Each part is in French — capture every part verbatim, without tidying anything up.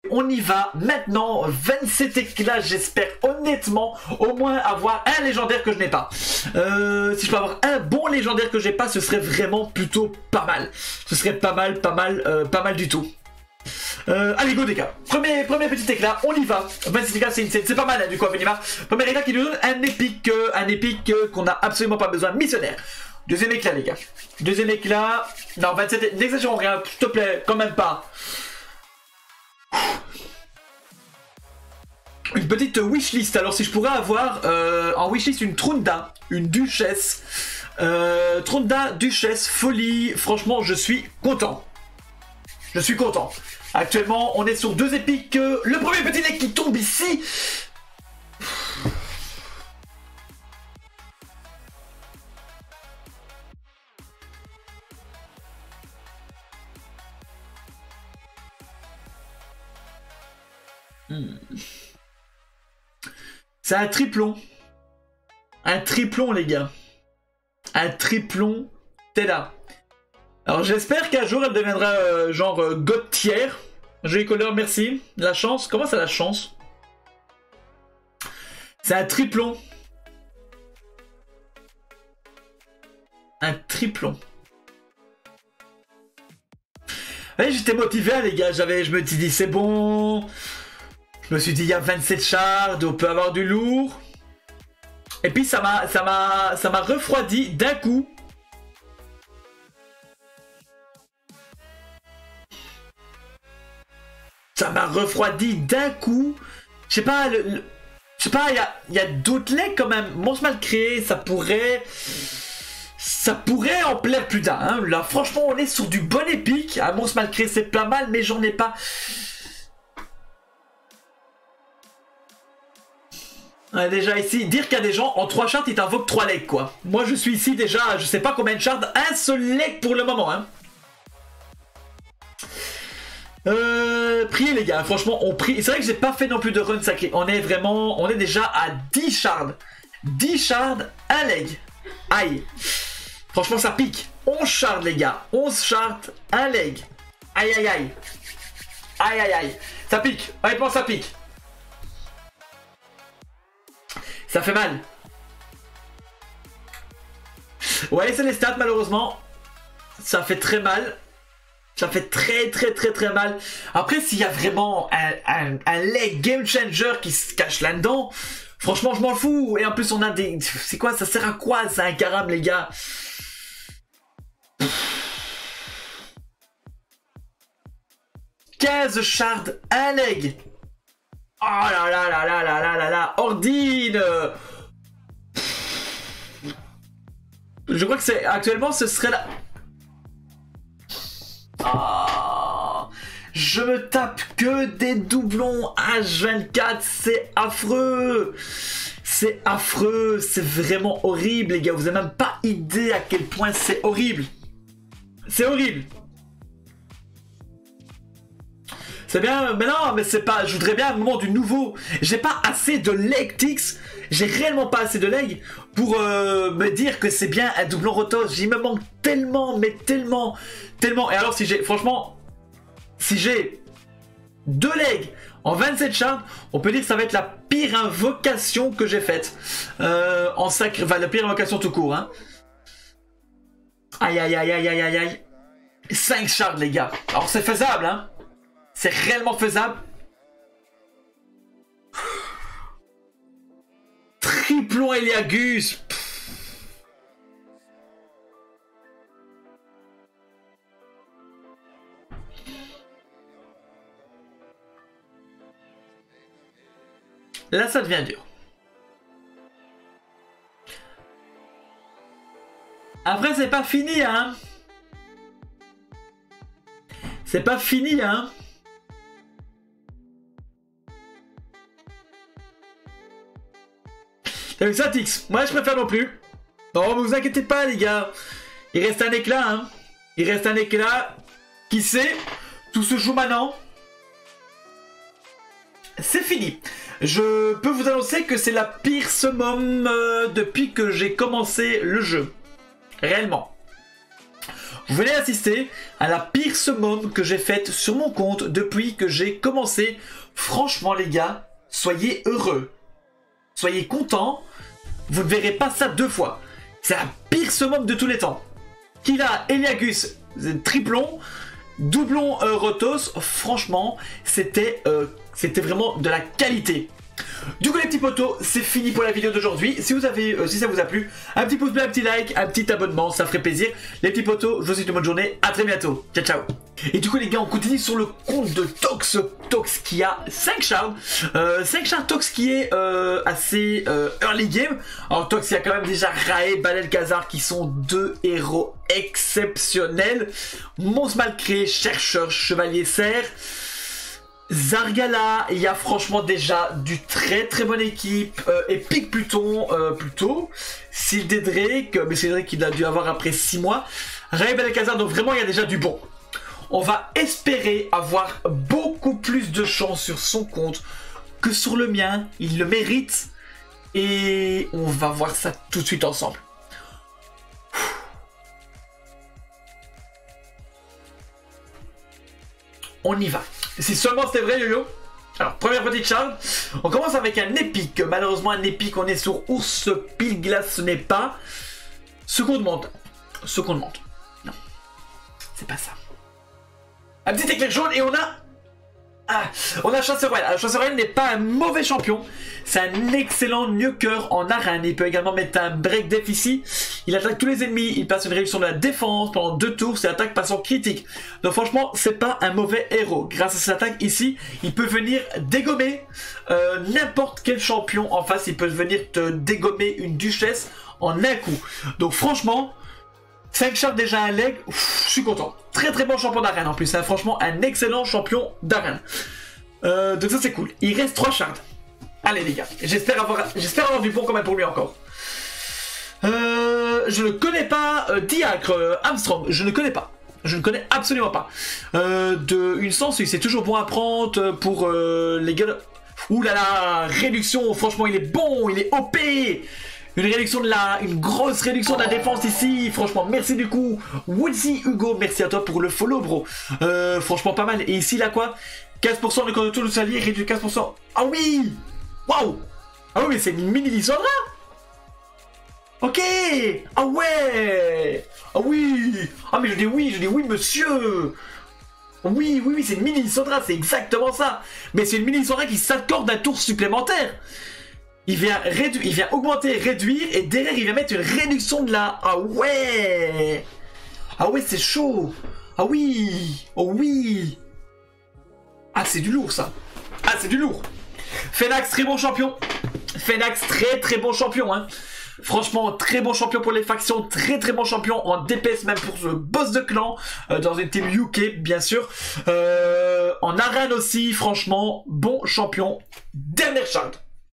on y va maintenant. vingt-sept éclats, j'espère honnêtement au moins avoir un légendaire que je n'ai pas. Euh, si je peux avoir un bon légendaire que j'ai pas, ce serait vraiment plutôt pas mal. Ce serait pas mal, pas mal, euh, pas mal du tout. Euh, allez, go les gars. Premier, premier petit éclat, on y va. vingt-sept éclats, c'est pas mal hein, du coup à Venima. Premier éclat qui nous donne un épique, euh, un épique euh, qu'on a absolument pas besoin. Missionnaire. Deuxième éclat les gars. Deuxième éclat. Non, vingt-sept, n'exagérons rien, s'il te plaît, quand même pas. Une petite wishlist. Alors si je pourrais avoir euh, en wishlist une Trunda, une duchesse. Euh, Trunda, duchesse, folie. Franchement, je suis content. Je suis content. Actuellement, on est sur deux épiques. Le premier petit deck qui tombe ici. Hmm. C'est un triplon. Un triplon, les gars. Un triplon. T'es là. Alors j'espère qu'un jour elle deviendra euh, genre euh, God tier. Joli couleur, merci. La chance, comment ça la chance? C'est un triplon. Un triplon. Ouais, j'étais motivé les gars, j'avais, je me suis dit c'est bon. Je me suis dit il y a vingt-sept shards, on peut avoir du lourd. Et puis ça m'a ça m'a ça m'a refroidi d'un coup. Ça m'a refroidi d'un coup. Je sais pas, le, le, je sais pas, il y a, y a d'autres legs quand même. Monstre mal créé, ça pourrait... Ça pourrait en plaire plus d'un. Hein. Là, franchement, on est sur du bon épique. Un monstre mal créé, c'est pas mal, mais j'en ai pas... Ouais, déjà ici, dire qu'il y a des gens, en trois shards, ils t'invoquent trois legs, quoi. Moi, je suis ici déjà, je sais pas combien de shards, un seul leg pour le moment, hein. Euh, priez les gars, franchement on prie. C'est vrai que j'ai pas fait non plus de run sacré. On est vraiment, on est déjà à dix shards. dix shards, un leg. Aïe. Franchement ça pique. onze shards les gars. onze shards, un leg. Aïe aïe aïe. Aïe aïe aïe. Ça pique. Honnêtement ça pique. Ça fait mal. Ouais c'est les stats malheureusement. Ça fait très mal. Ça fait très très très très mal. Après, s'il y a vraiment un, un, un leg game changer qui se cache là-dedans, franchement, je m'en fous. Et en plus, on a des... C'est quoi? Ça sert à quoi? C'est un caram, les gars. quinze shards, un leg. Oh là là là là là là là là. Ordine. Je crois que c'est... Actuellement, ce serait là... Oh, je me tape que des doublons H vingt-quatre, c'est affreux. C'est affreux, c'est vraiment horrible les gars, vous avez même pas idée à quel point c'est horrible. C'est horrible. C'est bien, mais non, mais c'est pas, je voudrais bien un moment du nouveau. J'ai pas assez de leg ticks, j'ai réellement pas assez de leg pour euh, me dire que c'est bien un doublon Rotos. Il me manque tellement, mais tellement, tellement. Et alors si j'ai, franchement, si j'ai deux legs en vingt-sept shards, on peut dire que ça va être la pire invocation que j'ai faite. Euh, en sacré, enfin la pire invocation tout court. Hein. Aïe aïe aïe aïe aïe aïe aïe. cinq shards les gars. Alors c'est faisable hein. C'est réellement faisable. Triplon Eliagus. Là, ça devient dur. Après, c'est pas fini, hein. C'est pas fini, hein. T'as vu ça, Tix? Moi, je préfère non plus. Non, mais vous inquiétez pas, les gars. Il reste un éclat, hein. Il reste un éclat. Qui sait? Tout se joue maintenant. C'est fini. Je peux vous annoncer que c'est la pire summum euh, depuis que j'ai commencé le jeu. Réellement. Vous venez d'assister à la pire summum que j'ai faite sur mon compte depuis que j'ai commencé. Franchement les gars, soyez heureux. Soyez contents. Vous ne verrez pas ça deux fois. C'est la pire summum de tous les temps. Killa, Eliagus, triplon, doublon euh, Rotos. Franchement, c'était euh, c'était vraiment de la qualité. Du coup les petits potos, c'est fini pour la vidéo d'aujourd'hui. Si vous avez, euh, si ça vous a plu, un petit pouce bleu, un petit like, un petit abonnement, ça ferait plaisir. Les petits potos, je vous souhaite une bonne journée, à très bientôt. Ciao ciao. Et du coup les gars, on continue sur le compte de Tox, Tox qui a cinq charmes, euh, cinq charmes Tox qui est euh, assez euh, early game. Alors Tox, il y a quand même déjà Rae, Balel, Khazar qui sont deux héros exceptionnels. Monstre mal créé, chercheur, chevalier cerf. Zargala, il y a franchement déjà du très très bonne équipe. euh, Epic Pluton, euh, plutôt Sildé Drake, mais c'est vrai qu'il a dû avoir après six mois. Rae, Balel, Khazar, donc vraiment il y a déjà du bon. On va espérer avoir beaucoup plus de chance sur son compte que sur le mien. Il le mérite. Et on va voir ça tout de suite ensemble. On y va. Si seulement c'était vrai, yo-yo. Alors, première petite charge. On commence avec un épique. Malheureusement, un épique, on est sur ours pile glace, ce n'est pas. Seconde monte. Seconde monte. Non. C'est pas ça. Un petit éclair jaune et on a... Ah, on a Chasseur Royal. Alors Chasseur Royal n'est pas un mauvais champion. C'est un excellent nuker en arène. Il peut également mettre un break def ici. Il attaque tous les ennemis. Il passe une réduction de la défense pendant deux tours. C'est attaque passant critique. Donc franchement, c'est pas un mauvais héros. Grâce à cette attaque ici, il peut venir dégommer euh, n'importe quel champion en face. Il peut venir te dégommer une duchesse en un coup. Donc franchement... cinq charges déjà un leg, ouf, je suis content. Très très bon champion d'arène en plus, hein. Franchement un excellent champion d'arène. Euh, donc ça c'est cool. Il reste trois charges. Allez les gars, j'espère avoir, j'espère avoir du bon quand même pour lui encore. Euh, je ne connais pas euh, Diacre, euh, Armstrong, je ne connais pas. Je ne connais absolument pas. Euh, de une sens, c'est toujours bon à prendre pour euh, les gars. Ouh là là, réduction, franchement il est bon, il est O P. Une réduction de la... Une grosse réduction de la défense ici. Franchement, merci du coup. Woodsy Hugo, merci à toi pour le follow, bro. Euh, franchement, pas mal. Et ici, là, quoi, quinze pour cent de compte de tout le salier, réduit quinze pour cent. Ah oui. Waouh. Ah oui, mais c'est une mini Lissandra. Ok. Ah ouais. Ah oui. Ah mais je dis oui, je dis oui, monsieur. Oui, oui, oui, c'est une mini Lissandra, c'est exactement ça. Mais c'est une mini Lissandra qui s'accorde un tour supplémentaire. Il vient, il vient augmenter, réduire, et derrière il vient mettre une réduction de la... Ah ouais. Ah ouais, c'est chaud. Ah oui. Oh oui. Ah, c'est du lourd, ça. Ah, c'est du lourd. Phénax, très bon champion. Phénax, très très bon champion, hein. Franchement, très bon champion pour les factions, très très bon champion en D P S, même pour ce boss de clan, euh, dans une team U K, bien sûr. Euh, en arène aussi, franchement, bon champion. Dernière charge.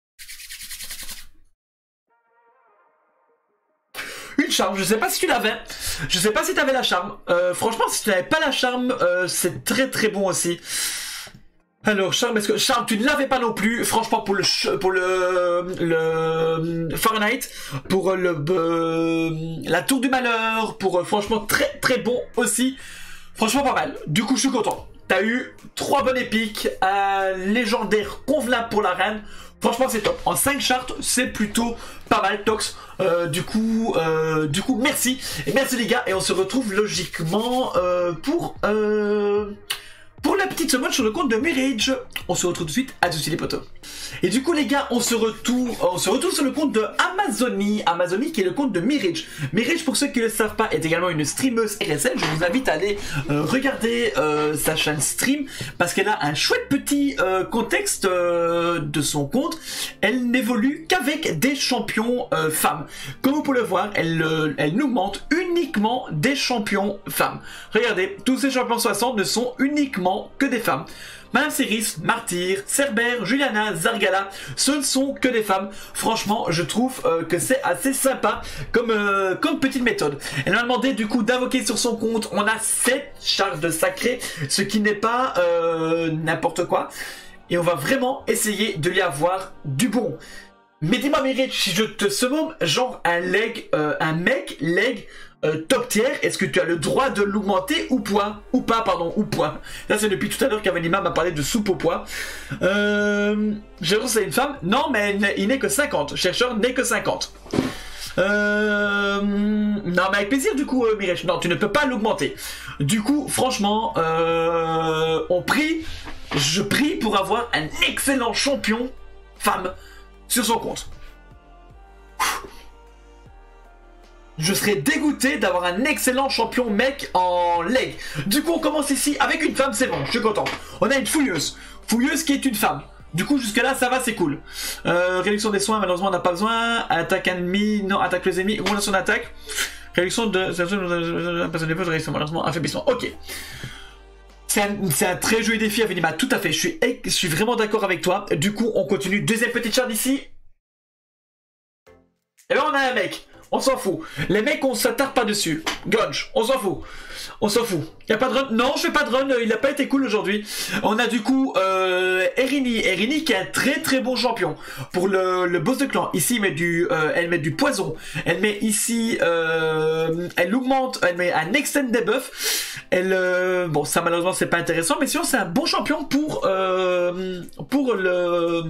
Une charme, je sais pas si tu l'avais, je sais pas si tu avais la charme, euh, franchement si tu n'avais pas la charme, euh, c'est très très bon aussi. Alors charme, est-ce que charme tu ne l'avais pas non plus, franchement pour le pour le le Fahrenheit, pour le euh, la tour du malheur, pour euh, franchement très très bon aussi, franchement pas mal, du coup je suis content. T'as eu trois bonnes épiques, un légendaire convenable pour la reine. Franchement c'est top. En cinq chartes c'est plutôt pas mal Tox. Euh, du coup euh, du coup merci. Et merci les gars. Et on se retrouve logiquement euh, pour euh, pour la petite summon sur le compte de Mirage. On se retrouve tout de suite. À tout de suite les potos. Et du coup les gars on se retrouve on se retrouve sur le compte de Amazonie. Amazonie qui est le compte de Mirage. Mirage pour ceux qui ne le savent pas est également une streameuse R S L. Je vous invite à aller euh, regarder euh, sa chaîne stream parce qu'elle a un chouette petit euh, contexte euh, de son compte. Elle n'évolue qu'avec des champions euh, femmes. Comme vous pouvez le voir, elle, euh, elle nous montre uniquement des champions femmes. Regardez, tous ces champions soixante ne sont uniquement que des femmes. Madame Céris, Martyr, Cerbère, Juliana, Zargala, ce ne sont que des femmes. Franchement, je trouve euh, que c'est assez sympa comme, euh, comme petite méthode. Elle m'a demandé du coup d'invoquer sur son compte. On a sept charges de sacré, ce qui n'est pas euh, n'importe quoi. Et on va vraiment essayer de lui avoir du bon. Mais dis-moi, Mirage, si je te summon genre un leg, euh, un mec leg euh, top tier, est-ce que tu as le droit de l'augmenter ou point? Ou pas, pardon, ou point. Là, c'est depuis tout à l'heure qu'Avenima m'a parlé de soupe au poids. Euh... Chercheur, c'est une femme? Non, mais il n'est que cinquante. Chercheur n'est que cinquante. Euh... Non, mais avec plaisir, du coup, euh, Mirage. Non, tu ne peux pas l'augmenter. Du coup, franchement, euh... on prie, je prie pour avoir un excellent champion femme sur son compte. Je serais dégoûté d'avoir un excellent champion mec en leg. Du coup, on commence ici avec une femme, c'est bon, je suis content. On a une fouilleuse. Fouilleuse qui est une femme. Du coup, jusque là, ça va, c'est cool. Euh, réduction des soins, malheureusement, on n'a pas besoin. Attaque ennemi, non, attaque les ennemis. Augmentation d'attaque. Réduction de... Malheureusement, affaiblissement. Ok. C'est un, un très joli défi, Avenima, tout à fait. Je suis, je suis vraiment d'accord avec toi. Du coup, on continue. Deuxième petite charte ici. Et là, on a un mec. On s'en fout. Les mecs, on s'attarde pas dessus. Gonj, on s'en fout. On s'en fout. Y a pas de run. Non, je fais pas de run. Il a pas été cool aujourd'hui. On a du coup euh, Erini. Erini qui est un très très bon champion pour le, le boss de clan. Ici, elle met du, euh, elle met du poison. Elle met ici, euh, elle augmente, elle met un extend debuff. Elle, euh, bon, ça malheureusement c'est pas intéressant, mais sinon c'est un bon champion pour euh, pour le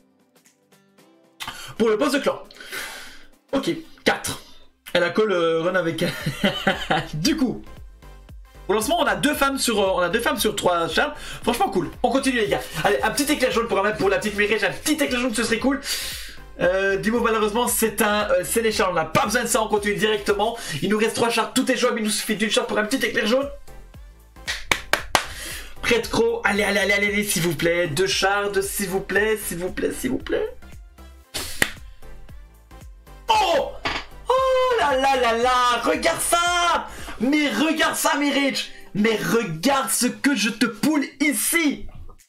pour le boss de clan. Ok. quatre. Elle a call euh, run avec du coup, pour lancement, on a deux femmes sur euh, on a deux femmes sur trois charmes. Franchement cool. On continue les gars. Allez, un petit éclair jaune pour la pour la petite Mirage, un petit éclair jaune, ce serait cool. Euh, Dimo, malheureusement, c'est un euh, sénéchal. On n'a pas besoin de ça, on continue directement. Il nous reste trois chartes, tout est jouable, il nous suffit d'une charte pour un petit éclair jaune. Prêtre Croc, allez, allez, allez, allez, allez, s'il vous plaît. Deux chardes, s'il vous plaît, s'il vous plaît, s'il vous plaît. Oh! Oh là là là là! Regarde ça! Mais regarde ça, Mirage! Mais regarde ce que je te poule ici!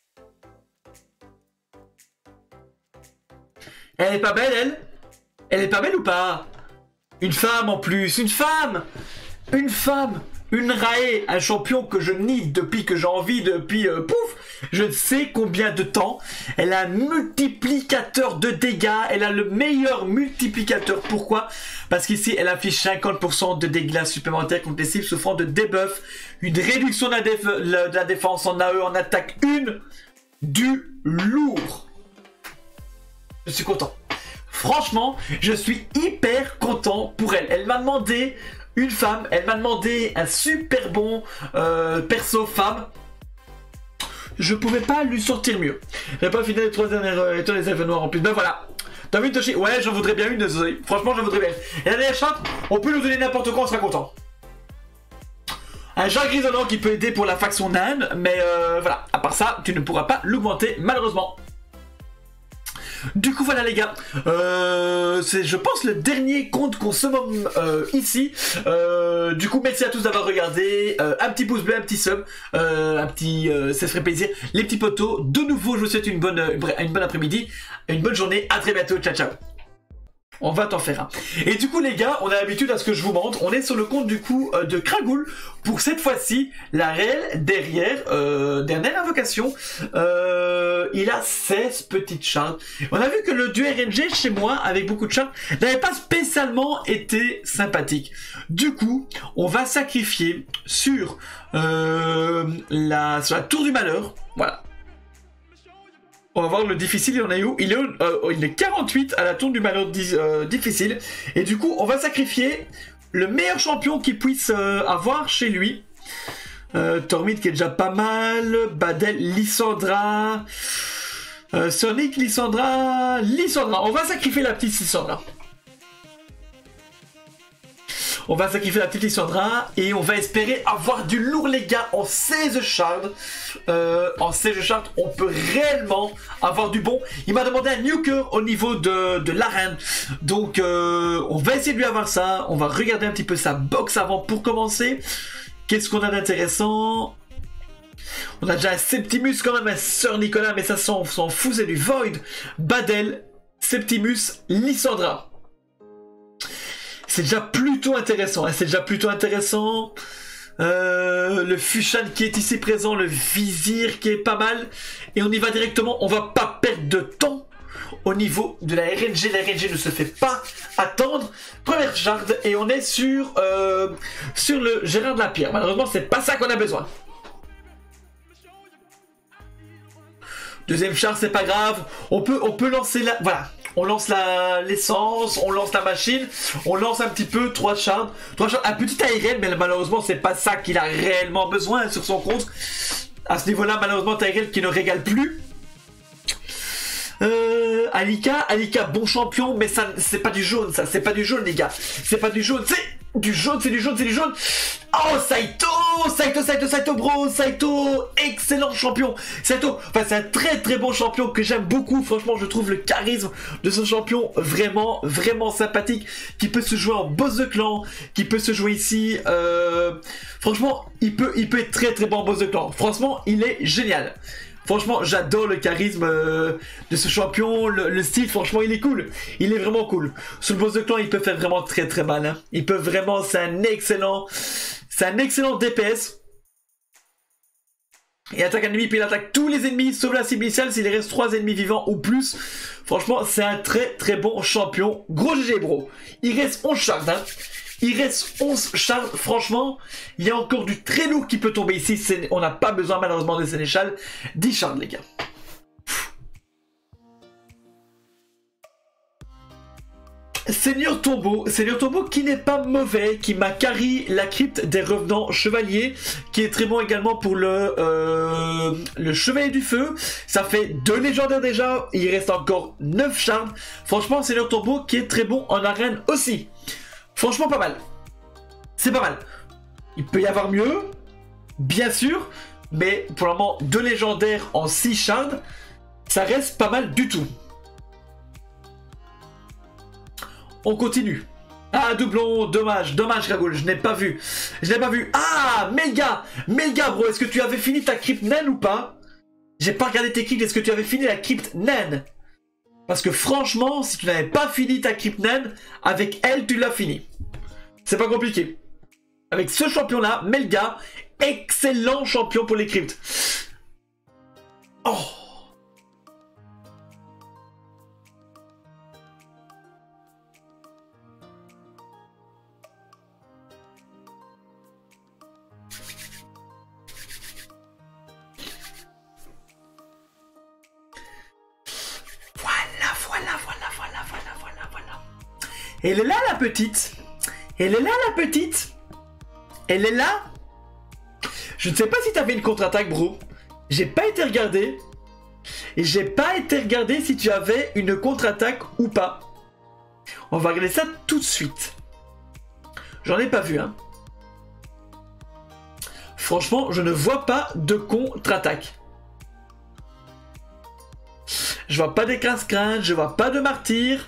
Elle est pas belle, elle? Elle est pas belle ou pas? Une femme en plus, une femme! Une femme! Une Rae, un champion que je nie depuis que j'ai envie, depuis euh, pouf, je ne sais combien de temps. Elle a un multiplicateur de dégâts, elle a le meilleur multiplicateur. Pourquoi? Parce qu'ici, elle affiche cinquante pour cent de dégâts supplémentaires contre les cibles souffrant de debuff, une réduction de la, déf de la défense en A E, en attaque une, du lourd. Je suis content. Franchement, je suis hyper content pour elle. Elle m'a demandé... Une femme, elle m'a demandé un super bon euh, perso femme. Je pouvais pas lui sortir mieux. J'ai pas fini les trois dernières euh, étoiles des elfes noirs en plus. Ben voilà. T'as vu une Toshi? Ouais, j'en voudrais bien une, désolé. Franchement, j'en voudrais bien. Et la dernière charte, on peut nous donner n'importe quoi, on sera content. Un genre grisonnant qui peut aider pour la faction naine, mais euh, voilà. À part ça, tu ne pourras pas l'augmenter, malheureusement. Du coup voilà les gars, euh, c'est je pense le dernier compte qu'on se momme euh, ici. Euh, du coup merci à tous d'avoir regardé, euh, un petit pouce bleu, un petit sub, euh, un petit, euh, ça ferait plaisir. Les petits potos, de nouveau je vous souhaite une bonne, une bonne après-midi, une bonne journée, à très bientôt, ciao ciao. On va t'en faire un. Et du coup les gars, on a l'habitude à ce que je vous montre. On est sur le compte du coup euh, de Kragoul. Pour cette fois-ci, la réelle derrière, euh, dernière invocation. Euh, il a seize petites chartes. On a vu que le duo R N G chez moi, avec beaucoup de chartes, n'avait pas spécialement été sympathique. Du coup, on va sacrifier sur, euh, la, sur la tour du malheur. Voilà. On va voir le difficile, il en est où? Il est, euh, il est quarante-huit à la tour du malheur euh, difficile. Et du coup, on va sacrifier le meilleur champion qu'il puisse euh, avoir chez lui. Euh, Tormid qui est déjà pas mal. Badel, Lissandra. Euh, Sonic, Lissandra. Lissandra. On va sacrifier la petite Lissandra. On va sacrifier la petite Lissandra et on va espérer avoir du lourd les gars en seize shards. Euh, en seize shards, on peut réellement avoir du bon. Il m'a demandé un nuker au niveau de, de l'arène. Donc euh, on va essayer de lui avoir ça. On va regarder un petit peu sa box avant pour commencer. Qu'est-ce qu'on a d'intéressant? On a déjà un Septimus quand même, un Sir Nicolas, mais ça s'en fout, c'est du Void. Badel, Septimus, Lissandra. C'est déjà plutôt intéressant, hein, c'est déjà plutôt intéressant. Euh, le Fushan qui est ici présent, le Vizir qui est pas mal. Et on y va directement, on va pas perdre de temps. au niveau de la R N G. La R N G ne se fait pas attendre. Première shard et on est sur, euh, sur le Gérard de la Pierre. Malheureusement, c'est pas ça qu'on a besoin. Deuxième char, c'est pas grave. On peut, on peut lancer la... Voilà. On lance la l'essence, on lance la machine, on lance un petit peu trois chars. Trois chars, un petit A R N, mais malheureusement, c'est pas ça qu'il a réellement besoin sur son compte. À ce niveau-là, malheureusement, Tyrell qui ne régale plus. Euh, Alika, Alika, bon champion, mais ça, c'est pas du jaune, ça, c'est pas du jaune, les gars. C'est pas du jaune, c'est du jaune, c'est du jaune, c'est du jaune. Oh, Saito, Saito, Saito, Saito, bro, Saito, excellent champion. Saito, enfin, c'est un très très bon champion que j'aime beaucoup. Franchement, je trouve le charisme de ce champion vraiment, vraiment sympathique. Qui peut se jouer en boss de clan, qui peut se jouer ici. Euh, franchement, il peut, il peut être très très bon en boss de clan. Franchement, il est génial. Franchement, j'adore le charisme euh, de ce champion, le, le style, franchement, il est cool. Il est vraiment cool. Sur le boss de clan, il peut faire vraiment très très mal. Hein. Il peut vraiment, c'est un excellent, c'est un excellent D P S. Il attaque un ennemi, puis il attaque tous les ennemis, sauf la cible initiale, s'il reste trois ennemis vivants ou plus. Franchement, c'est un très très bon champion. Gros G G, bro. Il reste onze shards, hein. Il reste onze shards, franchement, il y a encore du très lourd qui peut tomber ici, on n'a pas besoin malheureusement de sénéchal, dix shards les gars. Seigneur Tombeau, Seigneur Tombeau qui n'est pas mauvais, qui m'a carry la crypte des revenants chevaliers, qui est très bon également pour le, euh, le chevalier du feu. Ça fait deux légendaires déjà, il reste encore neuf shards. Franchement, Seigneur Tombeau qui est très bon en arène aussi. Franchement, pas mal. C'est pas mal. Il peut y avoir mieux, bien sûr, mais pour le moment, deux légendaires en six shards, ça reste pas mal du tout. On continue. Ah, doublon, dommage, dommage, Ragoul, je n'ai pas vu. Je n'ai pas vu. Ah, Melga, Melga, bro, est-ce que tu avais fini ta crypte naine ou pas? J'ai pas regardé tes cryptes, est-ce que tu avais fini la crypte naine? Parce que franchement, si tu n'avais pas fini ta crypte naine, avec elle, tu l'as fini. C'est pas compliqué. Avec ce champion-là, Melga, excellent champion pour les cryptes. Oh. Elle est là la petite. Elle est là la petite. Elle est là. Je ne sais pas si tu avais une contre-attaque, bro. J'ai pas été regardé. Et j'ai pas été regardé si tu avais une contre-attaque ou pas. On va regarder ça tout de suite. J'en ai pas vu, hein. Franchement, je ne vois pas de contre-attaque. Je vois pas des quinze-quinze, je vois pas de martyr.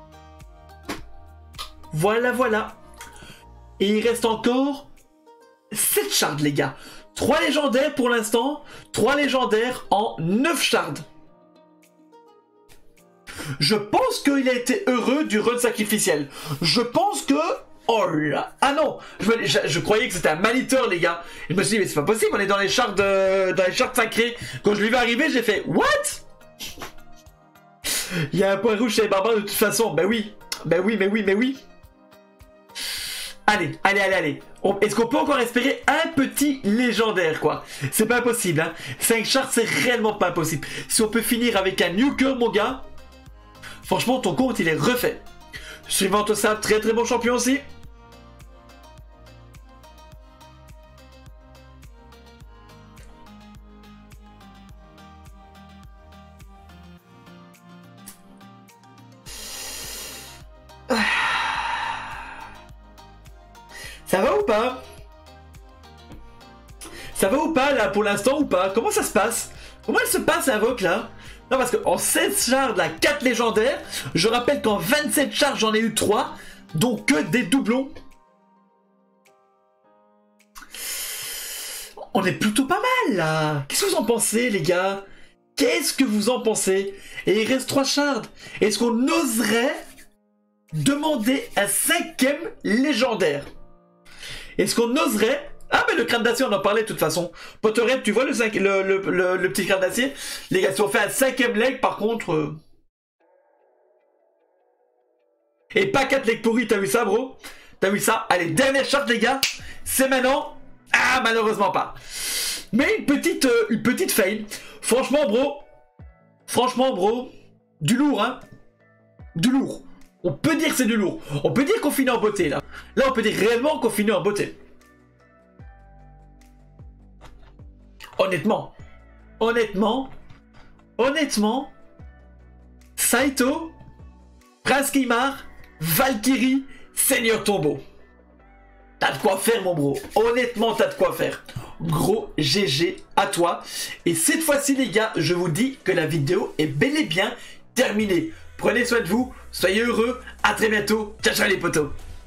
Voilà, voilà. Et il reste encore sept shards, les gars. trois légendaires pour l'instant. trois légendaires en neuf shards. Je pense qu'il a été heureux du run sacrificiel. Je pense que... Oh là... Ah non, je, je, je croyais que c'était un maniteur, les gars. Je me suis dit, mais c'est pas possible, on est dans les shards, de, dans les shards sacrés. Quand je lui vais arriver, j'ai fait, what? Il y a un point rouge chez les barbares de toute façon. Ben oui, ben oui, mais oui, mais oui. Allez, allez, allez, allez. Est-ce qu'on peut encore espérer un petit légendaire, quoi? C'est pas impossible, hein. cinq shards, c'est réellement pas impossible. Si on peut finir avec un nuker, mon gars, franchement, ton compte, il est refait. Suivante ça, très très bon champion aussi. Ça va ou pas? Ça va ou pas là pour l'instant ou pas? Comment ça se passe? Comment elle se passe Invoque là? Non parce qu'en seize shards là, quatre légendaires. Je rappelle qu'en vingt-sept shards j'en ai eu trois. Donc que des doublons. On est plutôt pas mal là. Qu'est-ce que vous en pensez les gars? Qu'est-ce que vous en pensez? Et il reste trois shards. Est-ce qu'on oserait demander un cinquième légendaire? Est-ce qu'on oserait... Ah mais le crâne d'acier on en parlait de toute façon. Potterhead, tu vois le, cinq... le, le, le, le petit crâne d'acier? Les gars, si on fait un cinquième leg par contre... Euh... Et pas quatre legs pourris, t'as vu ça, bro? T'as vu ça? Allez, dernière charte, les gars. C'est maintenant. Ah, malheureusement pas. Mais une petite, euh, une petite fail. Franchement, bro. Franchement, bro. Du lourd, hein. Du lourd. On peut dire que c'est du lourd. On peut dire qu'on finit en beauté, là. Là, on peut dire réellement qu'on finit en beauté. Honnêtement. Honnêtement. Honnêtement. Saito. Prince Kimar. Valkyrie. Seigneur Tombeau. T'as de quoi faire, mon bro. Honnêtement, t'as de quoi faire. Gros G G à toi. Et cette fois-ci, les gars, je vous dis que la vidéo est bel et bien terminée. Prenez soin de vous. Soyez heureux. À très bientôt. Ciao, ciao les potos.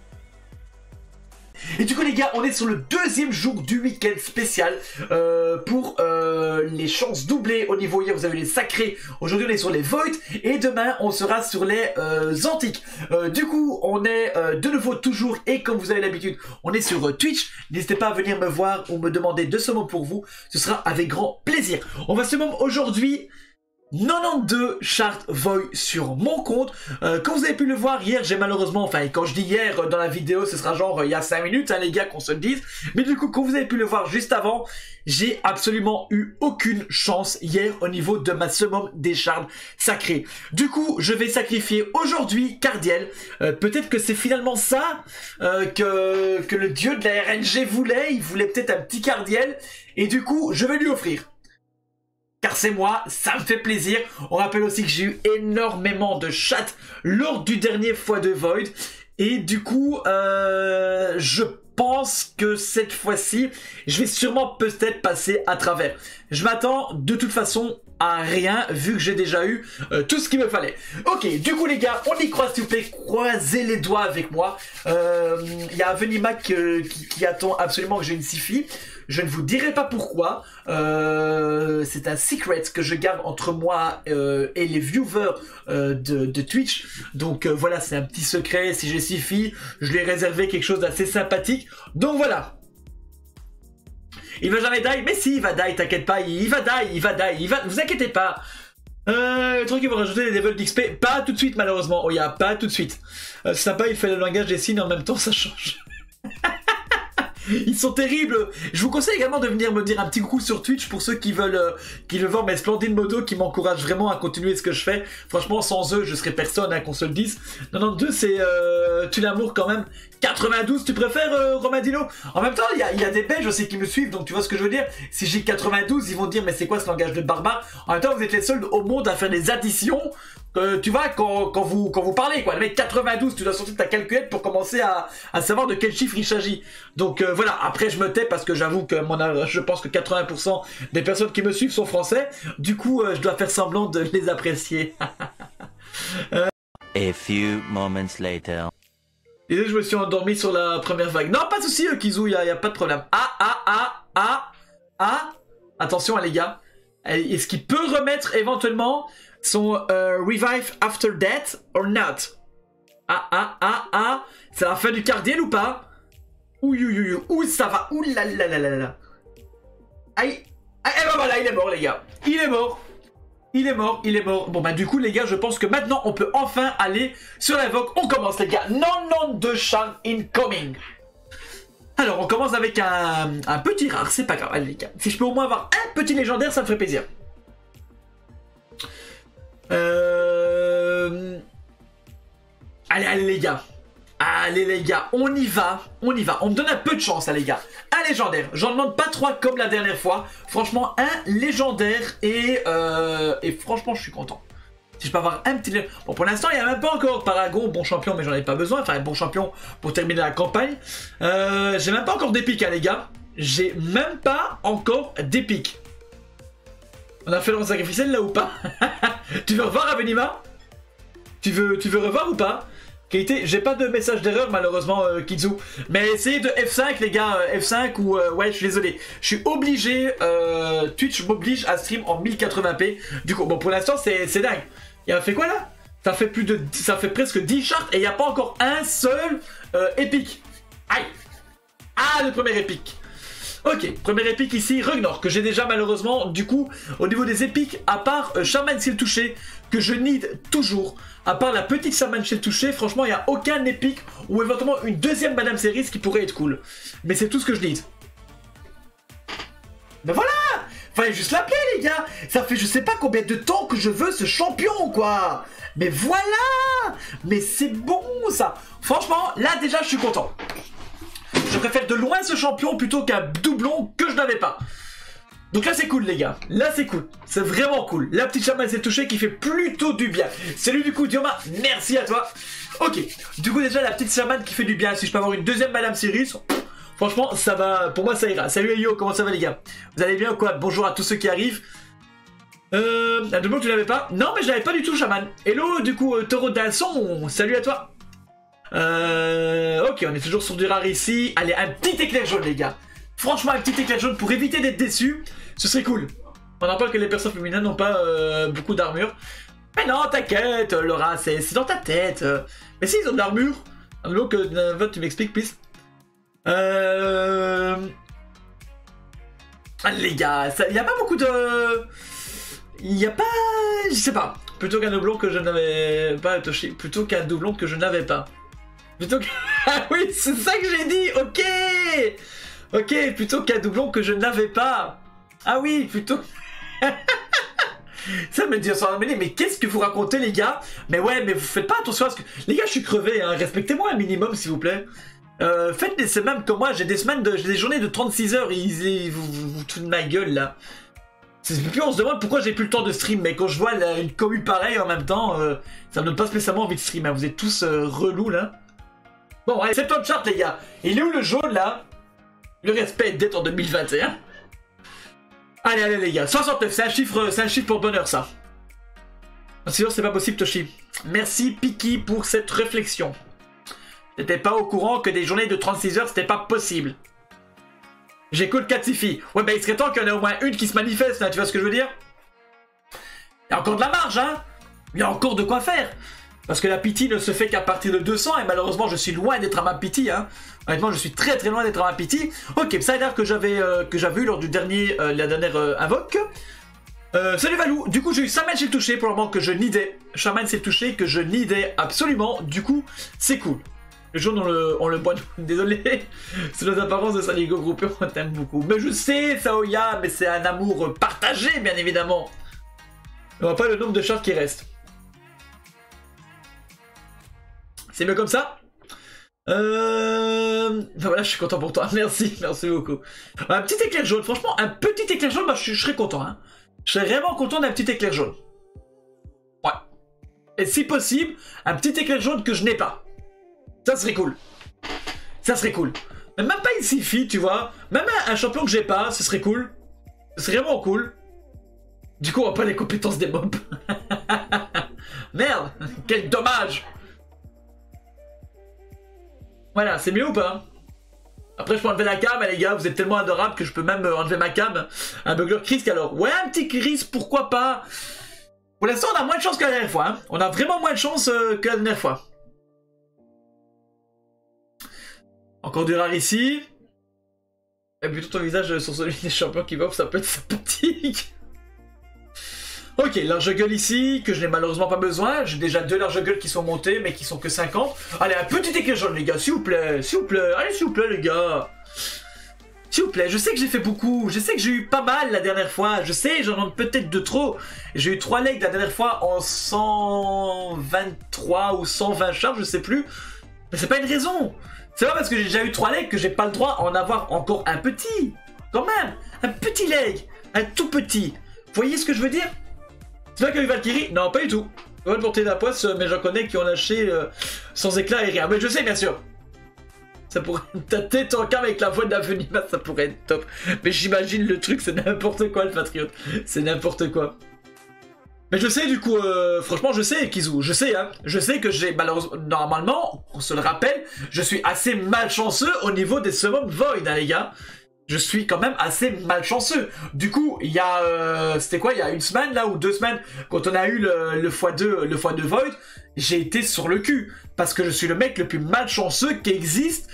Et du coup les gars, on est sur le deuxième jour du week-end spécial euh, pour euh, les chances doublées au niveau. Hier vous avez les sacrés, aujourd'hui on est sur les voids et demain on sera sur les euh, antiques. euh, Du coup on est euh, de nouveau toujours, et comme vous avez l'habitude, on est sur euh, Twitch. N'hésitez pas à venir me voir ou me demander de summon pour vous, ce sera avec grand plaisir. On va summon aujourd'hui quatre-vingt-douze chartes void sur mon compte. euh, Comme vous avez pu le voir hier, j'ai malheureusement, enfin quand je dis hier euh, dans la vidéo, ce sera genre euh, il y a cinq minutes hein, les gars, qu'on se le dise. Mais du coup, comme vous avez pu le voir juste avant, j'ai absolument eu aucune chance hier au niveau de ma summon des chartes sacrées. Du coup, je vais sacrifier aujourd'hui Cardiel. euh, Peut-être que c'est finalement ça euh, que, que le dieu de la R N G voulait. Il voulait peut-être un petit Cardiel. Et du coup, je vais lui offrir. Car c'est moi, ça me fait plaisir. On rappelle aussi que j'ai eu énormément de chats lors du dernier fois de Void. Et du coup, euh, je pense que cette fois-ci, je vais sûrement peut-être passer à travers. Je m'attends de toute façon à rien, vu que j'ai déjà eu euh, tout ce qu'il me fallait. Ok, du coup les gars, on y croise s'il vous plaît, croisez les doigts avec moi. Il euh, y a Venimac euh, qui, qui attend absolument que j'ai une Sifi. Je ne vous dirai pas pourquoi. Euh, c'est un secret que je garde entre moi euh, et les viewers euh, de, de Twitch. Donc euh, voilà, c'est un petit secret. Si j'ai Sifi, je lui ai réservé quelque chose d'assez sympathique. Donc voilà. Il va jamais die, mais si, il va die, t'inquiète pas, il va die, il va die, il va, vous inquiétez pas. Euh, le truc, ils vont rajouter des levels d'X P, pas tout de suite malheureusement, oh y'a pas tout de suite. Euh, c'est sympa, il fait le langage des signes, en même temps ça change. Ils sont terribles. Je vous conseille également de venir me dire un petit coucou sur Twitch pour ceux qui veulent euh, qui veulent voir mes splendides motos, qui m'encouragent vraiment à continuer ce que je fais. Franchement, sans eux, je serais personne, hein, qu'on se le dise. quatre-vingt-douze, c'est euh, tu l'amour quand même. quatre-vingt-douze, tu préfères euh, Romadino? En même temps, il y a, y a des Belges aussi qui me suivent, donc tu vois ce que je veux dire. Si j'ai quatre-vingt-douze, ils vont dire mais c'est quoi ce langage de barbare? En même temps, vous êtes les seuls au monde à faire des additions. Euh, tu vois, quand, quand, vous, quand vous parlez, quoi. Le mec quatre-vingt-douze, tu dois sortir ta calculette pour commencer à, à savoir de quel chiffre il s'agit. Donc euh, voilà, après je me tais parce que j'avoue que mon, je pense que quatre-vingts pour cent des personnes qui me suivent sont français. Du coup, euh, je dois faire semblant de les apprécier. euh... A few moments later. Et je me suis endormi sur la première vague. Non, pas de soucis, euh, Kizu, il n'y a, a pas de problème. Ah, ah, ah, ah, ah. Attention, hein, les gars. Est-ce qu'il peut remettre éventuellement son euh, revive after death or not? Ah, ah, ah, ah. C'est la fin du Cardiel ou pas? Ouh, ouh, ouh, ouh, ça va. Ouh là là là là là. Aïe. Ah, et ben voilà, il est mort, les gars. Il est mort. Il est mort, il est mort. Bon, bah, du coup, les gars, je pense que maintenant, on peut enfin aller sur l'invoque. On commence, les gars. quatre-vingt-douze charmes incoming. Alors, on commence avec un, un petit rare. C'est pas grave, allez, les gars. Si je peux au moins avoir un petit légendaire, ça me ferait plaisir. Euh... Allez, allez, les gars. Allez, les gars, on y va. On y va. On me donne un peu de chance, hein, les gars. Un légendaire. J'en demande pas trois comme la dernière fois. Franchement, un légendaire. Et, euh... et franchement, je suis content. Si je peux avoir un petit... Bon, pour l'instant, il n'y a même pas encore Paragon, bon champion, mais j'en ai pas besoin. Enfin, bon champion pour terminer la campagne. Euh, j'ai même pas encore d'épique, hein, les gars. J'ai même pas encore d'épique. On a fait le sacrificiel, là, ou pas? Tu veux revoir Avenima? Tu veux, tu veux revoir ou pas? Qualité, j'ai pas de message d'erreur, malheureusement, euh, Kizu. Mais essayez de F cinq, les gars. euh, F cinq ou... Euh, ouais, je suis désolé. Je suis obligé... Euh, Twitch m'oblige à stream en mille quatre-vingts p. Du coup, bon, pour l'instant, c'est dingue. Il a fait quoi, là? Ça fait plus de... Ça fait presque dix charts et il n'y a pas encore un seul euh, épique. Aïe. Ah, le premier épique. Ok, première épique ici, Rugnor, que j'ai déjà malheureusement, du coup, au niveau des épiques, à part euh, Shaman s'il touché, que je need toujours, à part la petite Shaman s'il touché, franchement, il n'y a aucun épique ou éventuellement une deuxième Madame Cerise qui pourrait être cool. Mais c'est tout ce que je need. Mais voilà! Fallait juste l'appeler, les gars! Ça fait je sais pas combien de temps que je veux ce champion, quoi! Mais voilà! Mais c'est bon, ça! Franchement, là, déjà, je suis content. Je préfère de loin ce champion plutôt qu'un doublon que je n'avais pas. Donc là c'est cool les gars, là c'est cool, c'est vraiment cool. La petite chamane s'est touchée qui fait plutôt du bien. Salut du coup Dioma, merci à toi. Ok, du coup déjà la petite chamane qui fait du bien. Si je peux avoir une deuxième Madame Cyrus, franchement ça va, pour moi ça ira. Salut Elio, comment ça va les gars? Vous allez bien ou quoi? Bonjour à tous ceux qui arrivent. Euh, un doublon tu l'avais pas? Non mais je l'avais pas du tout chaman. Hello du coup euh, Taureau d'Alson, salut à toi. Euh, ok, on est toujours sur du rare ici. Allez, un petit éclair jaune, les gars. Franchement, un petit éclair jaune pour éviter d'être déçu. Ce serait cool. On en parle que les personnes féminines n'ont pas euh, beaucoup d'armure. Mais non, t'inquiète, Laura, c'est dans ta tête. Mais si, ils ont de l'armure. Un mot que euh, tu m'expliques, please. Euh... Ah, les gars, il n'y a pas beaucoup de... Il n'y a pas... Je sais pas. Plutôt qu'un doublon que je n'avais pas, Toshi. Plutôt qu'un doublon que je n'avais pas. Plutôt que... Ah oui, c'est ça que j'ai dit, ok. Ok, plutôt qu'un doublon que je n'avais pas. Ah oui, plutôt... Ça me dit, mais qu'est-ce que vous racontez les gars? Mais ouais, mais vous faites pas attention à ce que... Les gars, je suis crevé, hein. Respectez-moi un minimum s'il vous plaît. Euh, faites des semaines comme moi, j'ai des semaines de... j'ai des journées de trente-six heures, ils, ils, vous, vous, vous foutez de ma gueule là. Puis on se demande pourquoi j'ai plus le temps de stream, mais quand je vois la, une commu pareille en même temps, euh, ça me donne pas spécialement envie de stream, hein. Vous êtes tous euh, relous là. Bon, allez, c'est top chart les gars. Il est où le jaune là? Le respect d'être en deux mille vingt et un. Allez, allez les gars, soixante-neuf, c'est un chiffre, c'est un chiffre pour bonheur ça. Sinon c'est pas possible Toshi. Merci Piki pour cette réflexion. T'étais pas au courant que des journées de trente-six heures c'était pas possible. J'écoute Katifi. Ouais bah il serait temps qu'il y en ait au moins une qui se manifeste là, tu vois ce que je veux dire? Il y a encore de la marge hein. Il y a encore de quoi faire. Parce que la pity ne se fait qu'à partir de deux cents et malheureusement je suis loin d'être à ma pity hein. Honnêtement je suis très très loin d'être à ma pity. Ok, ça a l'air que j'avais euh, que j'avais eu lors du dernier, euh, la dernière euh, invoque. Euh, salut Valou, du coup j'ai eu Shaman s'est touché pour le moment que je nidais. Shaman s'est touché que je nidais absolument, du coup c'est cool. Le jaune on le, on le boit, désolé. C'est nos apparences de Saligo groupé, on t'aime beaucoup. Mais je sais Saoya, mais c'est un amour partagé bien évidemment. On voit pas le nombre de chartes qui restent. C'est mieux comme ça. Euh... Enfin, voilà, je suis content pour toi. Merci, merci beaucoup. Un petit éclair jaune. Franchement, un petit éclair jaune, bah, je, je serais content. Hein. Je serais vraiment content d'un petit éclair jaune. Ouais. Et si possible, un petit éclair jaune que je n'ai pas. Ça serait cool. Ça serait cool. Mais même pas une Sifi, tu vois. Même un, un champion que j'ai pas, ce serait cool. Ce serait vraiment cool. Du coup, on va pas les compétences des mobs. Merde, quel dommage. Voilà, c'est mieux ou pas? Après, je peux enlever la cam, les gars, vous êtes tellement adorables que je peux même enlever ma cam. Un bugler Chris, alors. Ouais, un petit Chris, pourquoi pas? Pour l'instant, on a moins de chance que la dernière fois. Hein. On a vraiment moins de chance euh, que la dernière fois. Encore du rare ici. Et plutôt ton visage sur celui des champions qui va, ça peut être sympathique. Ok, large gueule ici, que je n'ai malheureusement pas besoin. J'ai déjà deux larges gueules qui sont montées, mais qui sont que cinquante. Allez, un petit éclair jaune, les gars, s'il vous plaît. S'il vous plaît, allez, s'il vous plaît, les gars. S'il vous plaît, je sais que j'ai fait beaucoup. Je sais que j'ai eu pas mal la dernière fois. Je sais, j'en ai peut-être de trop. J'ai eu trois legs la dernière fois en cent vingt-trois ou cent vingt charges, je sais plus. Mais c'est pas une raison. C'est pas parce que j'ai déjà eu trois legs que j'ai pas le droit d'en avoir encore un petit. Quand même, un petit leg. Un tout petit. Vous voyez ce que je veux dire? C'est vrai qu'il y a eu Valkyrie? Non, pas du tout. On va porter la poisse, mais j'en connais qui ont lâché euh, sans éclat et rien. Mais je sais, bien sûr. Ça pourrait... Ta tête en cam avec la voix d'Avenir, ça pourrait être top. Mais j'imagine le truc, c'est n'importe quoi, le patriote. C'est n'importe quoi. Mais je sais, du coup, euh, franchement, je sais, Kizu. Je sais, hein. Je sais que j'ai, malheureusement, normalement, on se le rappelle, je suis assez malchanceux au niveau des summons Void, hein, les gars. Je suis quand même assez malchanceux. Du coup, il y a... Euh, C'était quoi? Il y a une semaine, là, ou deux semaines, quand on a eu le, le fois deux, le fois deux Void, j'ai été sur le cul. Parce que je suis le mec le plus malchanceux qui existe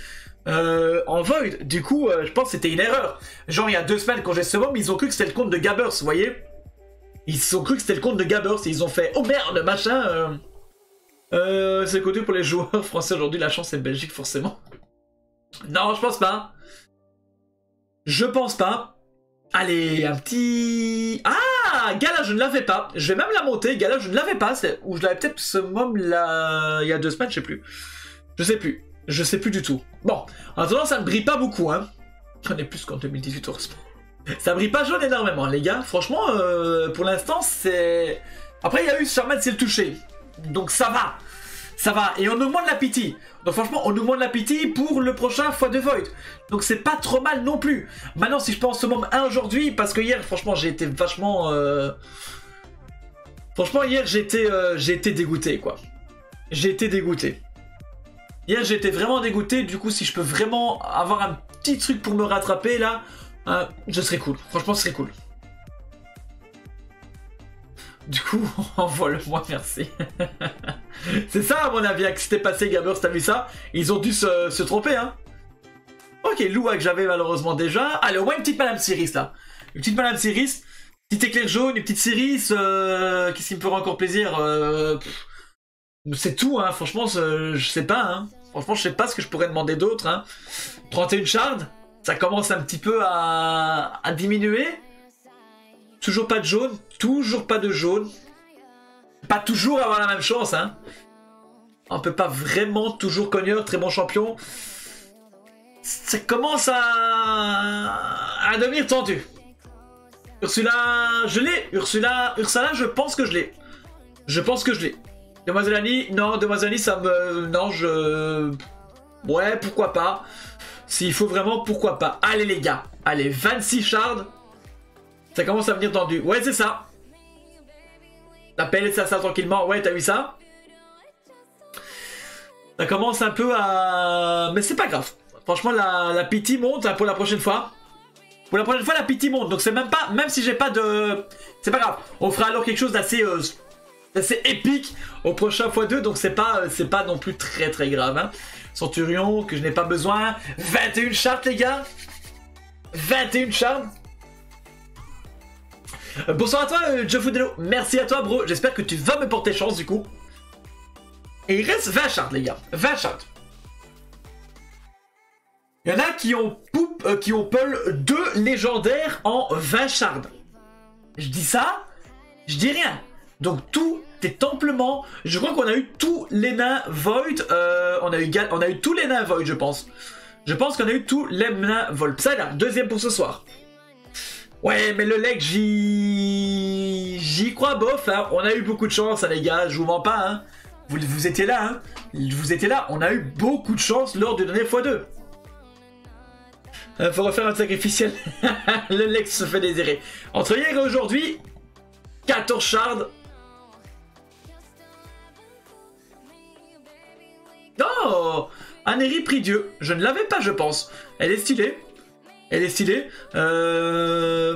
euh, en Void. Du coup, euh, je pense que c'était une erreur. Genre, il y a deux semaines, quand j'ai ce mob, ils ont cru que c'était le compte de Gabbers, vous voyez? Ils ont cru que c'était le compte de Gabbers et ils ont fait « Oh merde, machin euh... euh, c'est côté pour les joueurs français aujourd'hui, la chance c'est Belgique, forcément. » Non, je pense pas. Je pense pas. Allez, un petit... Ah, Gala, je ne l'avais pas. Je vais même la monter. Gala, je ne l'avais pas. Ou je l'avais peut-être ce mob là... il y a deux semaines, je sais plus. Je sais plus. Je sais plus du tout. Bon, en attendant, ça ne brille pas beaucoup, hein. J'en ai plus qu'en deux mille dix-huit, heureusement. Ça brille pas jaune énormément, les gars. Franchement, euh, pour l'instant, c'est... Après, il y a eu Charmaine, c'est le toucher. Donc ça va. Ça va. Et on nous demande la pitié. Donc franchement, on nous demande la pitié pour le prochain fois de Void. Donc c'est pas trop mal non plus. Maintenant, si je pense au moment un aujourd'hui, parce que hier, franchement, j'ai été vachement... Euh... Franchement, hier, j'ai été, euh, j'ai été dégoûté, quoi. J'ai été dégoûté. Hier, j'ai été vraiment dégoûté. Du coup, si je peux vraiment avoir un petit truc pour me rattraper, là, hein, je serais cool. Franchement, ce serait cool. Du coup, envoie-le-moi, merci. C'est ça, à mon avis, que c'était passé, Gabbers, t'as vu ça? Ils ont dû se, se tromper, hein. Ok, Loua que j'avais malheureusement déjà. Allez, au moins une petite Madame Cyrus, là. Une petite Madame Cyrus. Petite éclair jaune, une petite Cyrus. Euh, Qu'est-ce qui me fera encore plaisir euh, C'est tout, hein. Franchement, je sais pas, hein. Franchement, je sais pas ce que je pourrais demander d'autre, hein. trente et une shards. Ça commence un petit peu à, à diminuer. Toujours pas de jaune, toujours pas de jaune. Pas toujours avoir la même chance, hein. On peut pas vraiment toujours cogneur, très bon champion. Ça commence à, à devenir tendu. Ursula, je l'ai. Ursula, Ursula, je pense que je l'ai. Je pense que je l'ai. Demoiselle Annie, non, Demoiselle Annie, ça me... Non, je... Ouais, pourquoi pas. S'il faut vraiment, pourquoi pas. Allez les gars, allez, vingt-six shards. Ça commence à venir tendu. Ouais, c'est ça. La pelle, ça, ça tranquillement. Ouais, t'as vu ça? Ça commence un peu à... Mais c'est pas grave. Franchement, la, la pitié monte hein, pour la prochaine fois. Pour la prochaine fois, la pitié monte. Donc c'est même pas... Même si j'ai pas de... C'est pas grave. On fera alors quelque chose d'assez... Euh, d'assez épique au prochain fois deux. Donc c'est pas, c'est pas non plus très très grave. Hein. Centurion, que je n'ai pas besoin. vingt et une shards, les gars. vingt et une shards. Euh, bonsoir à toi, euh, Jofudello. Merci à toi, bro. J'espère que tu vas me porter chance, du coup. Et il reste vingt shards, les gars. vingt shards. Il y en a qui ont, poup, euh, qui ont pull deux légendaires en vingt shards. Je dis ça, je dis rien. Donc tout est amplement... Je crois qu'on a eu tous les nains Void. Euh, on, a eu, on a eu tous les nains Void, je pense. Je pense qu'on a eu tous les nains Void. Ça, là, deuxième pour ce soir. Ouais, mais le leg, j'y... J'y crois bof, hein. On a eu beaucoup de chance, hein, les gars, je vous mens pas, hein. Vous, vous étiez là, hein. Vous étiez là, on a eu beaucoup de chance lors du dernier fois deux. Euh, faut refaire un sacrificiel. Le leg se fait désirer. Entre hier et aujourd'hui, quatorze shards. Oh, Anérie prie Dieu. Je ne l'avais pas, je pense. Elle est stylée. Elle est stylée. Euh...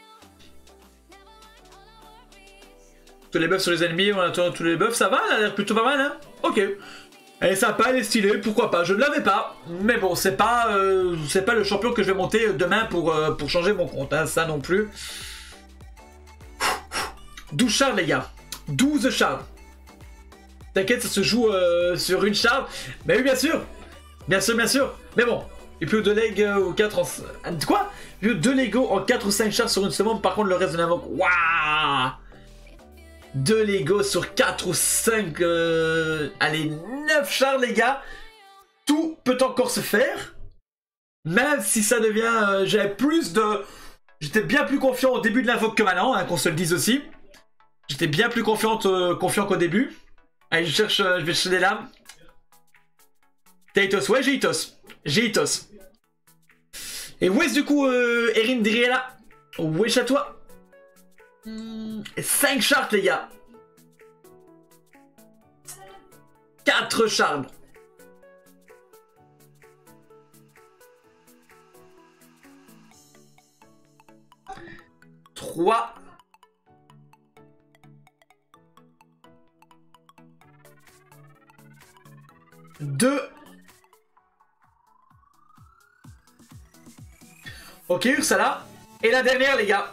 Tous les buffs sur les ennemis, on attend tous les buffs. Ça va, elle a l'air plutôt pas mal, hein. Ok. Elle est sympa, elle est stylée, pourquoi pas. Je ne l'avais pas. Mais bon, c'est pas, euh, c'est pas le champion que je vais monter demain pour, euh, pour changer mon compte, hein. Ça non plus. douze shards, les gars. douze shards. T'inquiète, ça se joue euh, sur une shard. Mais oui, bien sûr. Bien sûr, bien sûr. Mais bon. Et puis deux legs euh, ou quatre en... Quoi? deux Lego en quatre ou cinq shards sur une seconde. Par contre, le reste de l'invoque... Waouh! deux Lego sur quatre ou cinq... Euh... Allez, neuf shards, les gars. Tout peut encore se faire. Même si ça devient... Euh, J'avais plus de... J'étais bien plus confiant au début de l'invoque que maintenant, hein, qu'on se le dise aussi. J'étais bien plus confiante, euh, confiant qu'au début. Allez, je cherche... Euh, je vais chercher des lames. T'as Itos? Ouais, j'ai Itos. J'ai Itos. Et où est-ce du coup euh, Erin Driella? Wesh à toi. hmm, cinq shards, les gars. quatre shards. trois. deux. Ok, Ursala. Et la dernière, les gars.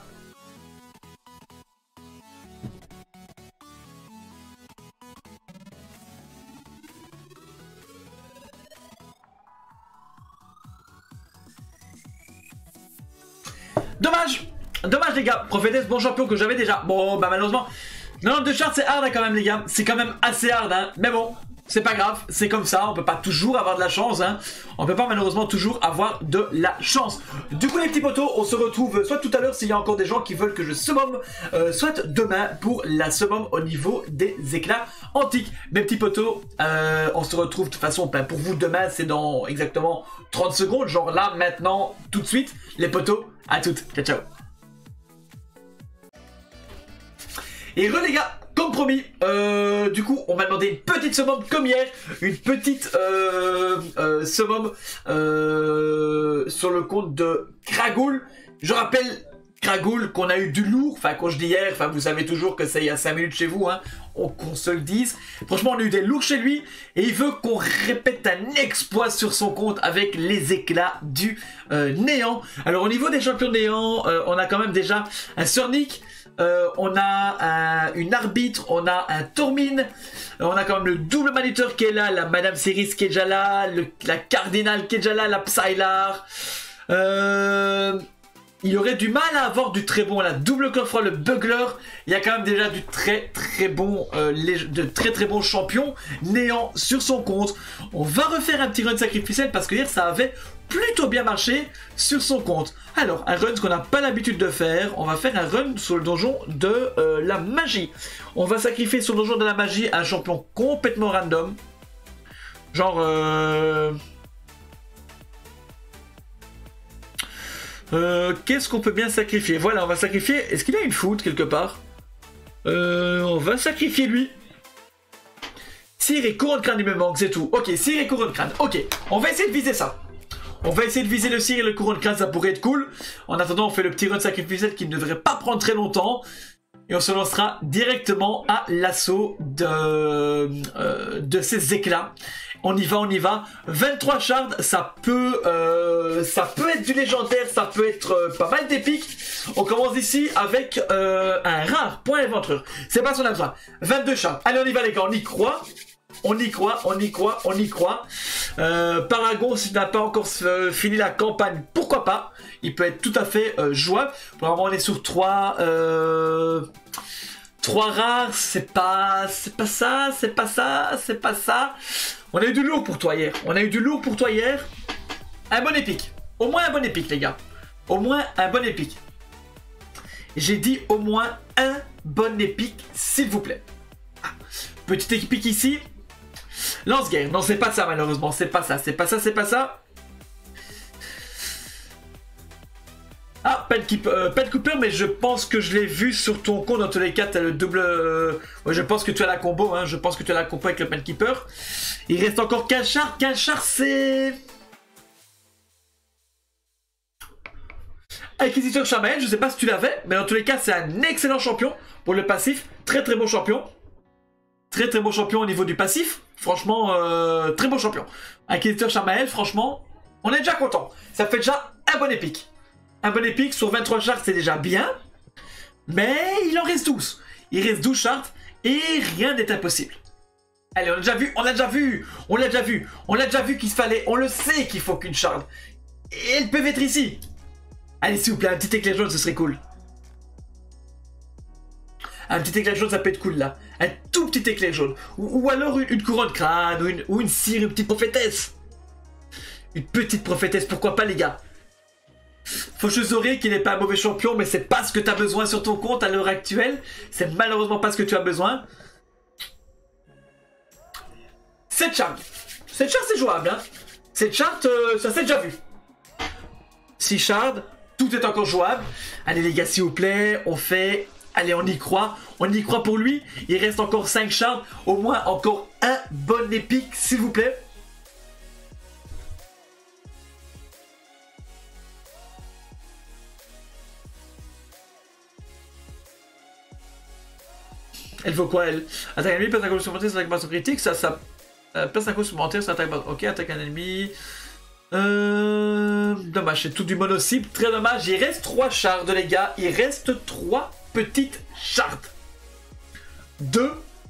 Dommage. Dommage, les gars. Prophétesse, bon champion que j'avais déjà. Bon, bah malheureusement... Non, de charte, c'est hard hein, quand même, les gars. C'est quand même assez hard, hein. Mais bon... C'est pas grave, c'est comme ça, on peut pas toujours avoir de la chance, hein. On peut pas malheureusement toujours avoir de la chance. Du coup les petits potos, on se retrouve soit tout à l'heure s'il y a encore des gens qui veulent que je summum, euh, soit demain pour la summum au niveau des éclats antiques. Mes petits potos, euh, on se retrouve de toute façon, ben, pour vous demain c'est dans exactement trente secondes, genre là, maintenant, tout de suite. Les potos, à toutes, ciao ciao. Et re les gars, comme promis, euh, du coup, on m'a demandé une petite summum comme hier, une petite euh, euh, summum euh, sur le compte de Kragoul. Je rappelle Kragoul qu'on a eu du lourd, enfin quand je dis hier, enfin vous savez toujours que c'est il y a cinq minutes chez vous, hein, on, qu'on se le dise. Franchement, on a eu des lourds chez lui et il veut qu'on répète un exploit sur son compte avec les éclats du euh, néant. Alors au niveau des champions néant, euh, on a quand même déjà un Surnik. Euh, on a un, une arbitre, on a un Tormine, euh, on a quand même le double manuteur qui est là, la Madame Cerise qui est déjà là, le, la Cardinal qui est déjà là, la Psylar. Euh, il y aurait du mal à avoir du très bon, la double coffre, le Bugler. Il y a quand même déjà du très très bon, euh, les, de très très bons champions néant sur son compte. On va refaire un petit run sacrificiel parce que hier ça avait plutôt bien marché sur son compte. Alors, un run qu'on n'a pas l'habitude de faire, on va faire un run sur le donjon de euh, la magie. On va sacrifier sur le donjon de la magie un champion complètement random. Genre... Euh... Euh, Qu'est-ce qu'on peut bien sacrifier? Voilà, on va sacrifier... Est-ce qu'il a une foot quelque part? euh, On va sacrifier lui. Cire et couronne crâne, il me manque, c'est tout. Ok, cire et couronne crâne. Ok, on va essayer de viser ça. On va essayer de viser le cire et le couronne crâne, ça pourrait être cool. En attendant, on fait le petit run sacrificiel qui ne devrait pas prendre très longtemps. Et on se lancera directement à l'assaut de, euh, de ces éclats. On y va, on y va. vingt-trois shards, ça peut, euh, ça peut être du légendaire, ça peut être euh, pas mal d'épique. On commence ici avec euh, un rare point éventreur. C'est pas ce qu'on a besoin. vingt-deux shards. Allez, on y va les gars, on y croit. On y croit, on y croit, on y croit. Euh, Paragon, s'il n'a pas encore euh, fini la campagne, pourquoi pas? Il peut être tout à fait euh, jouable. Pour le moment, on est sur trois... Euh... trois rares, c'est pas... C'est pas ça, c'est pas ça, c'est pas ça. On a eu du lourd pour toi hier. On a eu du lourd pour toi hier. Un bon épique. Au moins un bon épique, les gars. Au moins un bon épique. J'ai dit au moins un bon épique, s'il vous plaît. Ah. Petite épique ici. Lance-guerre. Non, c'est pas ça, malheureusement. C'est pas ça, c'est pas ça, c'est pas ça. Ah, Pen euh, Cooper, mais je pense que je l'ai vu sur ton compte. Dans tous les cas, tu as le double... Euh... Ouais, je pense que tu as la combo. Hein. Je pense que tu as la combo avec le Pen Keeper. Il reste encore quinze chars. quinze chars, c'est... Acquisiteur Chamael, je sais pas si tu l'avais, mais dans tous les cas, c'est un excellent champion pour le passif. Très très bon champion. Très très bon champion au niveau du passif. Franchement, euh, très bon champion. Acquisiteur Chamael, franchement, on est déjà content. Ça fait déjà un bon épique. Un bon épique sur vingt-trois charts, c'est déjà bien. Mais il en reste douze. Il reste douze charts et rien n'est impossible. Allez, on l'a déjà vu, on l'a déjà vu, on l'a déjà vu, on l'a déjà vu qu'il fallait, on le sait qu'il faut qu'une charte. Et elles peuvent être ici. Allez, s'il vous plaît, un petit éclair jaune, ce serait cool. Un petit éclair jaune, ça peut être cool là. Un tout petit éclair jaune. Ou, ou alors une, une couronne crâne, ou une, ou une cire, une petite prophétesse. Une petite prophétesse, pourquoi pas les gars. Faucheuse Orée qui n'est pas un mauvais champion, mais c'est pas ce que tu as besoin sur ton compte à l'heure actuelle. C'est malheureusement pas ce que tu as besoin. Cette charte. Cette charte c'est jouable. Hein. Cette charte, euh, ça s'est déjà vu. six shards, tout est encore jouable. Allez les gars, s'il vous plaît, on fait... Allez, on y croit. On y croit pour lui. Il reste encore cinq shards. Au moins encore un bon épique, s'il vous plaît. Elle vaut quoi, elle? Attaque un ennemi, place un coup supplémentaire sur attaque basse critique, ça, ça... Euh, place un coup supplémentaire sur attaque basse... Ok, attaque un ennemi... Euh... Dommage, c'est tout du mono-cible. Très dommage. Il reste trois shards, les gars. Il reste trois petites shards. Deux.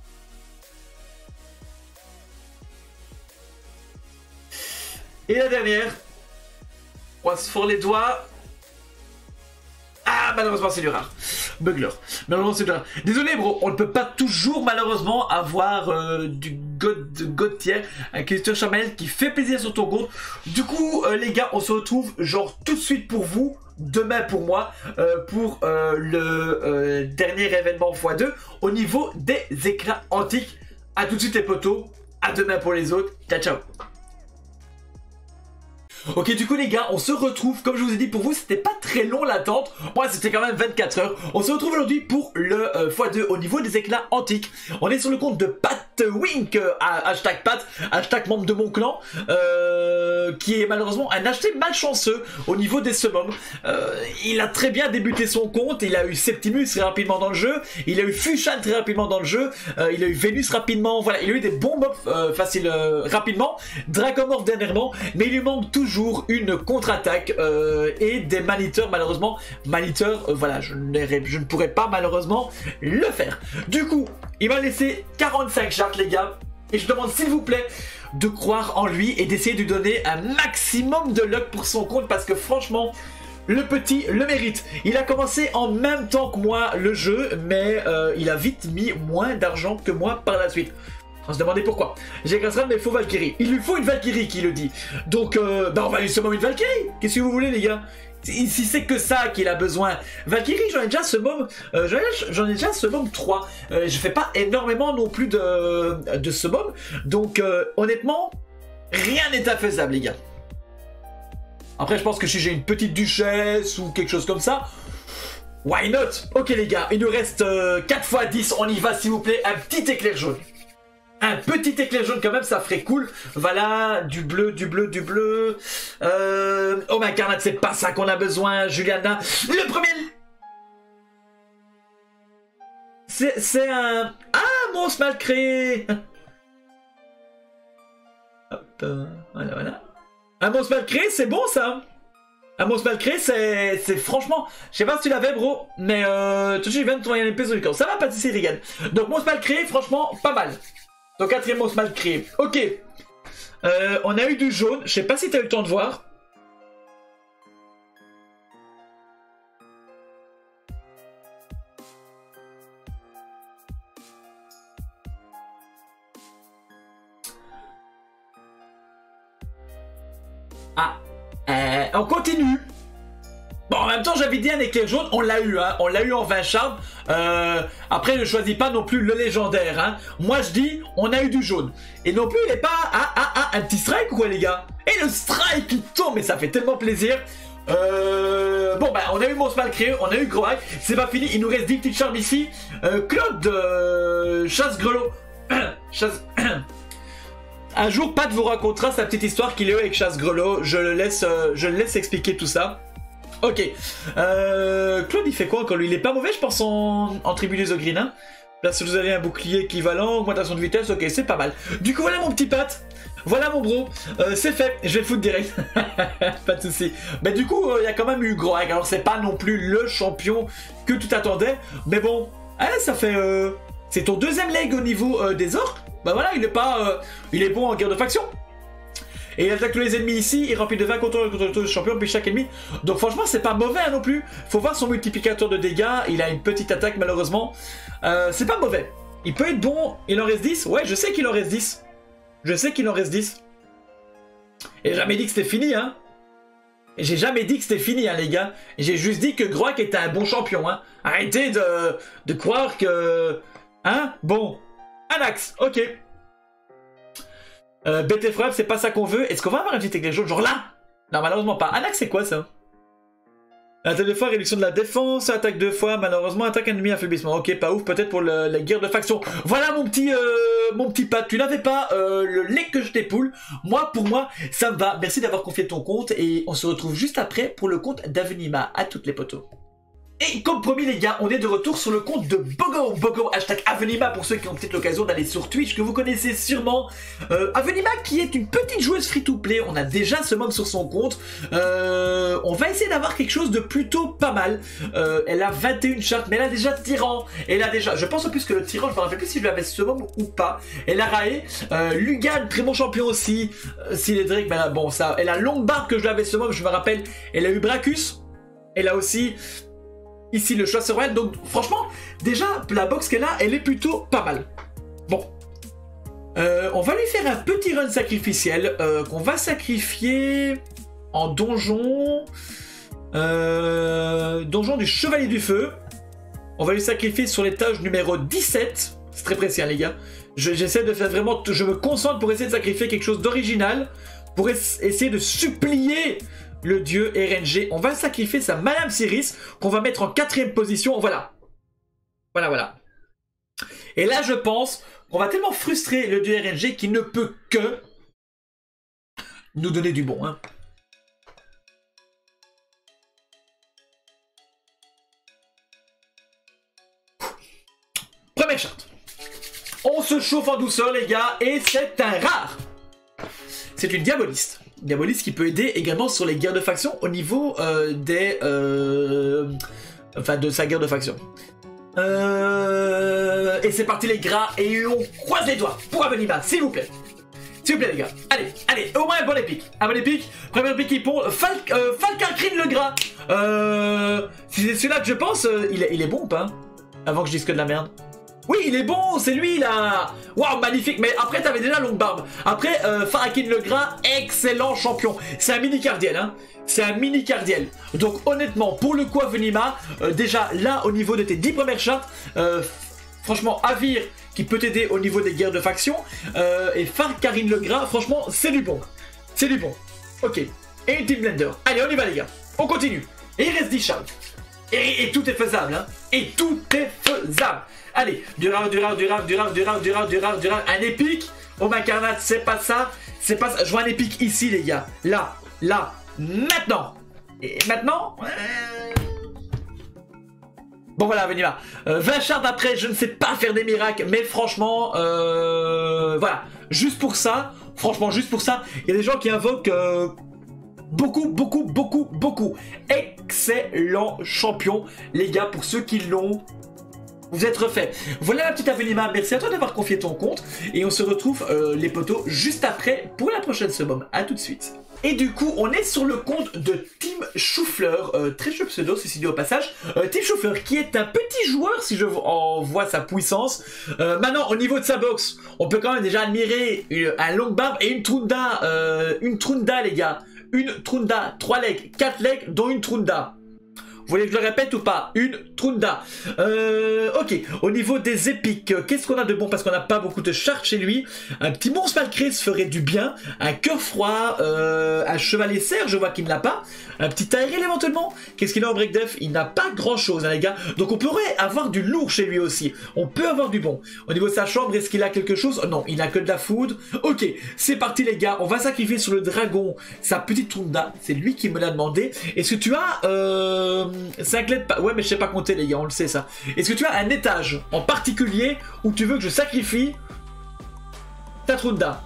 Et la dernière. On va se fort les doigts. Ah, malheureusement, c'est du rare. Bugler. Malheureusement, c'est du rare. Désolé, bro. On ne peut pas toujours, malheureusement, avoir euh, du God, God tier, un Christopher Chamel qui fait plaisir sur ton compte. Du coup, euh, les gars, on se retrouve, genre, tout de suite pour vous. Demain pour moi, euh, pour euh, le euh, dernier événement fois deux au niveau des éclats antiques. A tout de suite, les potos. À demain pour les autres. Ciao, ciao. Ok, du coup les gars, on se retrouve, comme je vous ai dit, pour vous c'était pas très long l'attente, moi c'était quand même vingt-quatre heures. On se retrouve aujourd'hui pour le euh, fois deux au niveau des éclats antiques. On est sur le compte de Pat Wink, euh, hashtag Pat, hashtag membre de mon clan, euh, qui est malheureusement un acheté malchanceux au niveau des summums. Euh, il a très bien débuté son compte, il a eu Septimus très rapidement dans le jeu, il a eu Fushan très rapidement dans le jeu, euh, il a eu Vénus rapidement, voilà, il a eu des bons mobs euh, faciles euh, rapidement, Dracomorph dernièrement, mais il lui manque toujours une contre-attaque euh, et des maniteurs. Malheureusement, maniteurs, euh, voilà, je, je ne pourrais pas malheureusement le faire. Du coup, il m'a laissé quarante-cinq chartes, les gars, et je demande s'il vous plaît de croire en lui et d'essayer de lui donner un maximum de luck pour son compte, parce que franchement, le petit le mérite. Il a commencé en même temps que moi le jeu, mais euh, il a vite mis moins d'argent que moi par la suite. On se demandait pourquoi. J'ai grâce à mais il faut Valkyrie. Il lui faut une Valkyrie qui le dit. Donc, euh, bah on va lui summon une Valkyrie. Qu'est-ce que vous voulez, les gars? Si, si c'est que ça qu'il a besoin. Valkyrie, j'en ai déjà ce mom. Euh, j'en ai déjà ce mom trois. Euh, je fais pas énormément non plus de, de ce mom. Donc, euh, honnêtement, rien n'est infaisable, les gars. Après, je pense que si j'ai une petite duchesse ou quelque chose comme ça, why not? Ok, les gars, il nous reste euh, quatre fois dix. On y va, s'il vous plaît. Un petit éclair jaune. Un petit éclair jaune quand même, ça ferait cool. Voilà, du bleu, du bleu, du bleu. Euh... Oh ma carnate, c'est pas ça qu'on a besoin, Juliana. Le premier... C'est un... Ah, monstre mal créé. Hop, euh, voilà, voilà. Un monstre mal créé, c'est bon ça. Un monstre mal créé, c'est franchement... Je sais pas si tu l'avais, bro, mais euh, tout de suite, je viens de trouver un épée sur le corps. Ça va, pas de soucis, Regan. Donc, monstre mal créé, franchement, pas mal. Donc quatrième monstre mal créé. Ok. Euh, on a eu du jaune. Je sais pas si tu as eu le temps de voir. Ah. Euh, on continue. Bon, en même temps, j'avais dit un éclair jaune, on l'a eu, hein. On l'a eu en vingt charmes. Euh, après, ne choisis pas non plus le légendaire, hein. Moi, je dis, on a eu du jaune. Et non plus, il n'est pas... Ah, ah, ah, un petit strike ou quoi, les gars? Et le strike qui tombe, mais ça fait tellement plaisir. Euh... Bon, bah, on a eu Monstre mal créé, on a eu Grohac. C'est pas fini, il nous reste dix petites charmes ici. Euh, Claude, euh, Chasse-Grelot. Chasse... Un jour, Pat vous racontera sa petite histoire qu'il a eu avec Chasse-Grelot. Je le laisse, euh, je le laisse expliquer tout ça. Ok, euh, Claude il fait quoi quand lui? Il est pas mauvais je pense en, en tribu des Ogrines, hein. Là si vous avez un bouclier équivalent, augmentation de vitesse, ok c'est pas mal. Du coup voilà mon petit Pat, voilà mon bro, euh, c'est fait, je vais le foutre direct, pas de soucis. Mais du coup il euh, y a quand même eu Grohac, alors c'est pas non plus le champion que tu t'attendais, mais bon, hein, ça fait... Euh, c'est ton deuxième leg au niveau euh, des orques, bah voilà il est pas... Euh, il est bon en guerre de faction. Et il attaque tous les ennemis ici, il remplit de vingt contre le champion, puis chaque ennemi. Donc franchement, c'est pas mauvais hein, non plus. Faut voir son multiplicateur de dégâts, il a une petite attaque malheureusement. Euh, c'est pas mauvais. Il peut être bon, il en reste dix. Ouais, je sais qu'il en reste dix. Je sais qu'il en reste dix. Et j'ai jamais dit que c'était fini, hein. J'ai jamais dit que c'était fini, hein, les gars. J'ai juste dit que Grohac était un bon champion, hein. Arrêtez de, de croire que... Hein. Bon. Anax, ok. Euh, B T frappe, c'est pas ça qu'on veut. Est-ce qu'on va avoir un petit éclair jaune genre là? Non, malheureusement pas. Anax, c'est quoi ça? Attaque deux fois, réduction de la défense. Attaque deux fois, malheureusement, attaque ennemi, affaiblissement. Ok, pas ouf, peut-être pour le, la guerre de faction. Voilà mon petit, euh, mon petit Pat. Tu n'avais pas euh, le lait que je t'époule. Moi, pour moi, ça me va. Merci d'avoir confié ton compte et on se retrouve juste après pour le compte d'Avenima. À toutes les potos. Et comme promis les gars, on est de retour sur le compte de Bogo, Bogo, hashtag Avenima pour ceux qui ont peut-être l'occasion d'aller sur Twitch, que vous connaissez sûrement. Euh, Avenima qui est une petite joueuse free-to-play, on a déjà ce mob sur son compte. Euh, on va essayer d'avoir quelque chose de plutôt pas mal. Euh, elle a vingt et une chartes, mais elle a déjà Tyran. Elle a déjà, je pense en plus que le Tyran, je me rappelle plus si je l'avais ce mob ou pas. Elle a Rae, euh, Lugan, très bon champion aussi. Euh, Cédric, ben là, bon ça, elle a Longue Barbe que je l'avais ce mob, je me rappelle. Elle a eu Bracus, elle a aussi... Ici le chasseur royal, donc franchement, déjà la box qu'elle a, elle est plutôt pas mal. Bon, euh, on va lui faire un petit run sacrificiel euh, qu'on va sacrifier en donjon, euh, donjon du Chevalier du Feu. On va lui sacrifier sur l'étage numéro dix-sept. C'est très précis hein, les gars. J'essaie de faire vraiment, je me concentre pour essayer de sacrifier quelque chose d'original, pour essayer de supplier le dieu R N G. On va sacrifier sa Madame Cyrus, qu'on va mettre en quatrième position. Voilà. Voilà, voilà. Et là, je pense qu'on va tellement frustrer le dieu R N G qu'il ne peut que nous donner du bon. Hein. Première charte. On se chauffe en douceur, les gars, et c'est un rare. C'est une diaboliste. Diaboliste qui peut aider également sur les guerres de faction au niveau euh, des... Euh, enfin, de sa guerre de faction. Euh, et c'est parti les gras, et on croise les doigts pour Avenima, s'il vous plaît. S'il vous plaît les gars. Allez, allez, au moins un bon épique. Un bon épique. Première épique qui pond. Fal euh, Falcarcrine le gras. Euh, si c'est celui-là que je pense, euh, il, est, il est bon ou pas? Avant que je dise que de la merde. Oui, il est bon, c'est lui là. Waouh, magnifique. Mais après, t'avais déjà Longue Barbe. Après, euh, Farakin le Gras, excellent champion. C'est un mini cardiel, hein. C'est un mini cardiel. Donc honnêtement, pour le coup, Avenima, euh, déjà là, au niveau de tes dix premières chartes, euh, franchement, Avir qui peut t'aider au niveau des guerres de faction, euh, et Farakin le Gras, franchement, c'est du bon. C'est du bon. Ok. Et une Team Blender. Allez, on y va les gars. On continue. Et il reste dix chartes. Et, et tout est faisable, hein. Et tout est faisable. Allez, du rare, du rare, du rare, du rare, du rare, du rare, du rare, du rare, un épique. Oh ma carnate, c'est pas ça, c'est pas ça. Je vois un épique ici, les gars. Là, là, maintenant. Et maintenant euh... Bon voilà, Avenima. Euh, vingt chartes après, je ne sais pas faire des miracles, mais franchement, euh... voilà. Juste pour ça, franchement, juste pour ça, il y a des gens qui invoquent... Euh... Beaucoup, beaucoup, beaucoup, beaucoup. Excellent champion, les gars, pour ceux qui l'ont... Vous êtes refait. Voilà la petite Avenima, merci à toi d'avoir confié ton compte. Et on se retrouve euh, les potos juste après pour la prochaine summum. A tout de suite. Et du coup, on est sur le compte de Team Choufleur, euh, très chouette pseudo, ceci dit au passage. Euh, Team Choufleur qui est un petit joueur, si je en vois sa puissance. Euh, maintenant, au niveau de sa box, on peut quand même déjà admirer une, un Longue Barbe et une Trunda. Euh, une Trunda, les gars. Une Trunda, trois legs, quatre legs, dont une Trunda. Vous voulez que je le répète ou pas? Une Trunda. Euh, ok. Au niveau des épiques, qu'est-ce qu'on a de bon? Parce qu'on n'a pas beaucoup de chartes chez lui. Un petit monstre Malcris ferait du bien. Un cœur froid. Euh, un chevalier serre, je vois qu'il ne l'a pas. Un petit Tyrell éventuellement. Qu'est-ce qu'il a en break def? Il n'a pas grand-chose, hein, les gars. Donc on pourrait avoir du lourd chez lui aussi. On peut avoir du bon. Au niveau de sa chambre, est-ce qu'il a quelque chose? Non, il n'a que de la food. Ok, c'est parti les gars. On va sacrifier sur le dragon sa petite Trunda. C'est lui qui me l'a demandé. Est-ce que tu as... Euh... cinq lettres, ouais mais je sais pas compter les gars, on le sait ça. Est-ce que tu as un étage en particulier où tu veux que je sacrifie ta Trunda?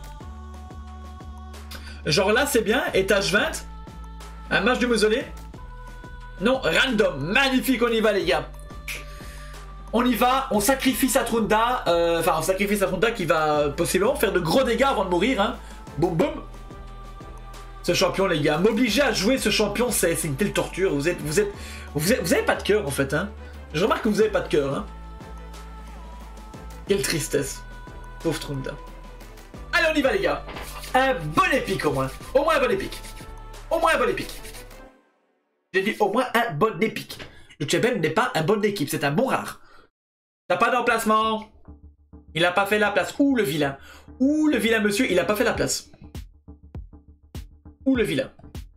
Genre là c'est bien, étage vingt. Un match du mausolée? Non, random, magnifique, on y va les gars. On y va, on sacrifie sa Trunda, euh, enfin on sacrifie sa Trunda qui va possiblement faire de gros dégâts avant de mourir, hein. Boum boum. Ce champion les gars, m'obliger à jouer ce champion, c'est une telle torture. Vous êtes, vous êtes, vous êtes, vous avez pas de cœur en fait, hein. Je remarque que vous avez pas de cœur, hein. Quelle tristesse, pauvre Trunda. Allez on y va les gars. Un bon épique au moins, au moins un bon épique, au moins un bon épique. J'ai dit au moins un bon épique. Le Cheben n'est pas un bon équipe, c'est un bon rare. T'as pas d'emplacement. Il a pas fait la place. Ouh le vilain, ouh le vilain monsieur, il a pas fait la place. Ou le vilain.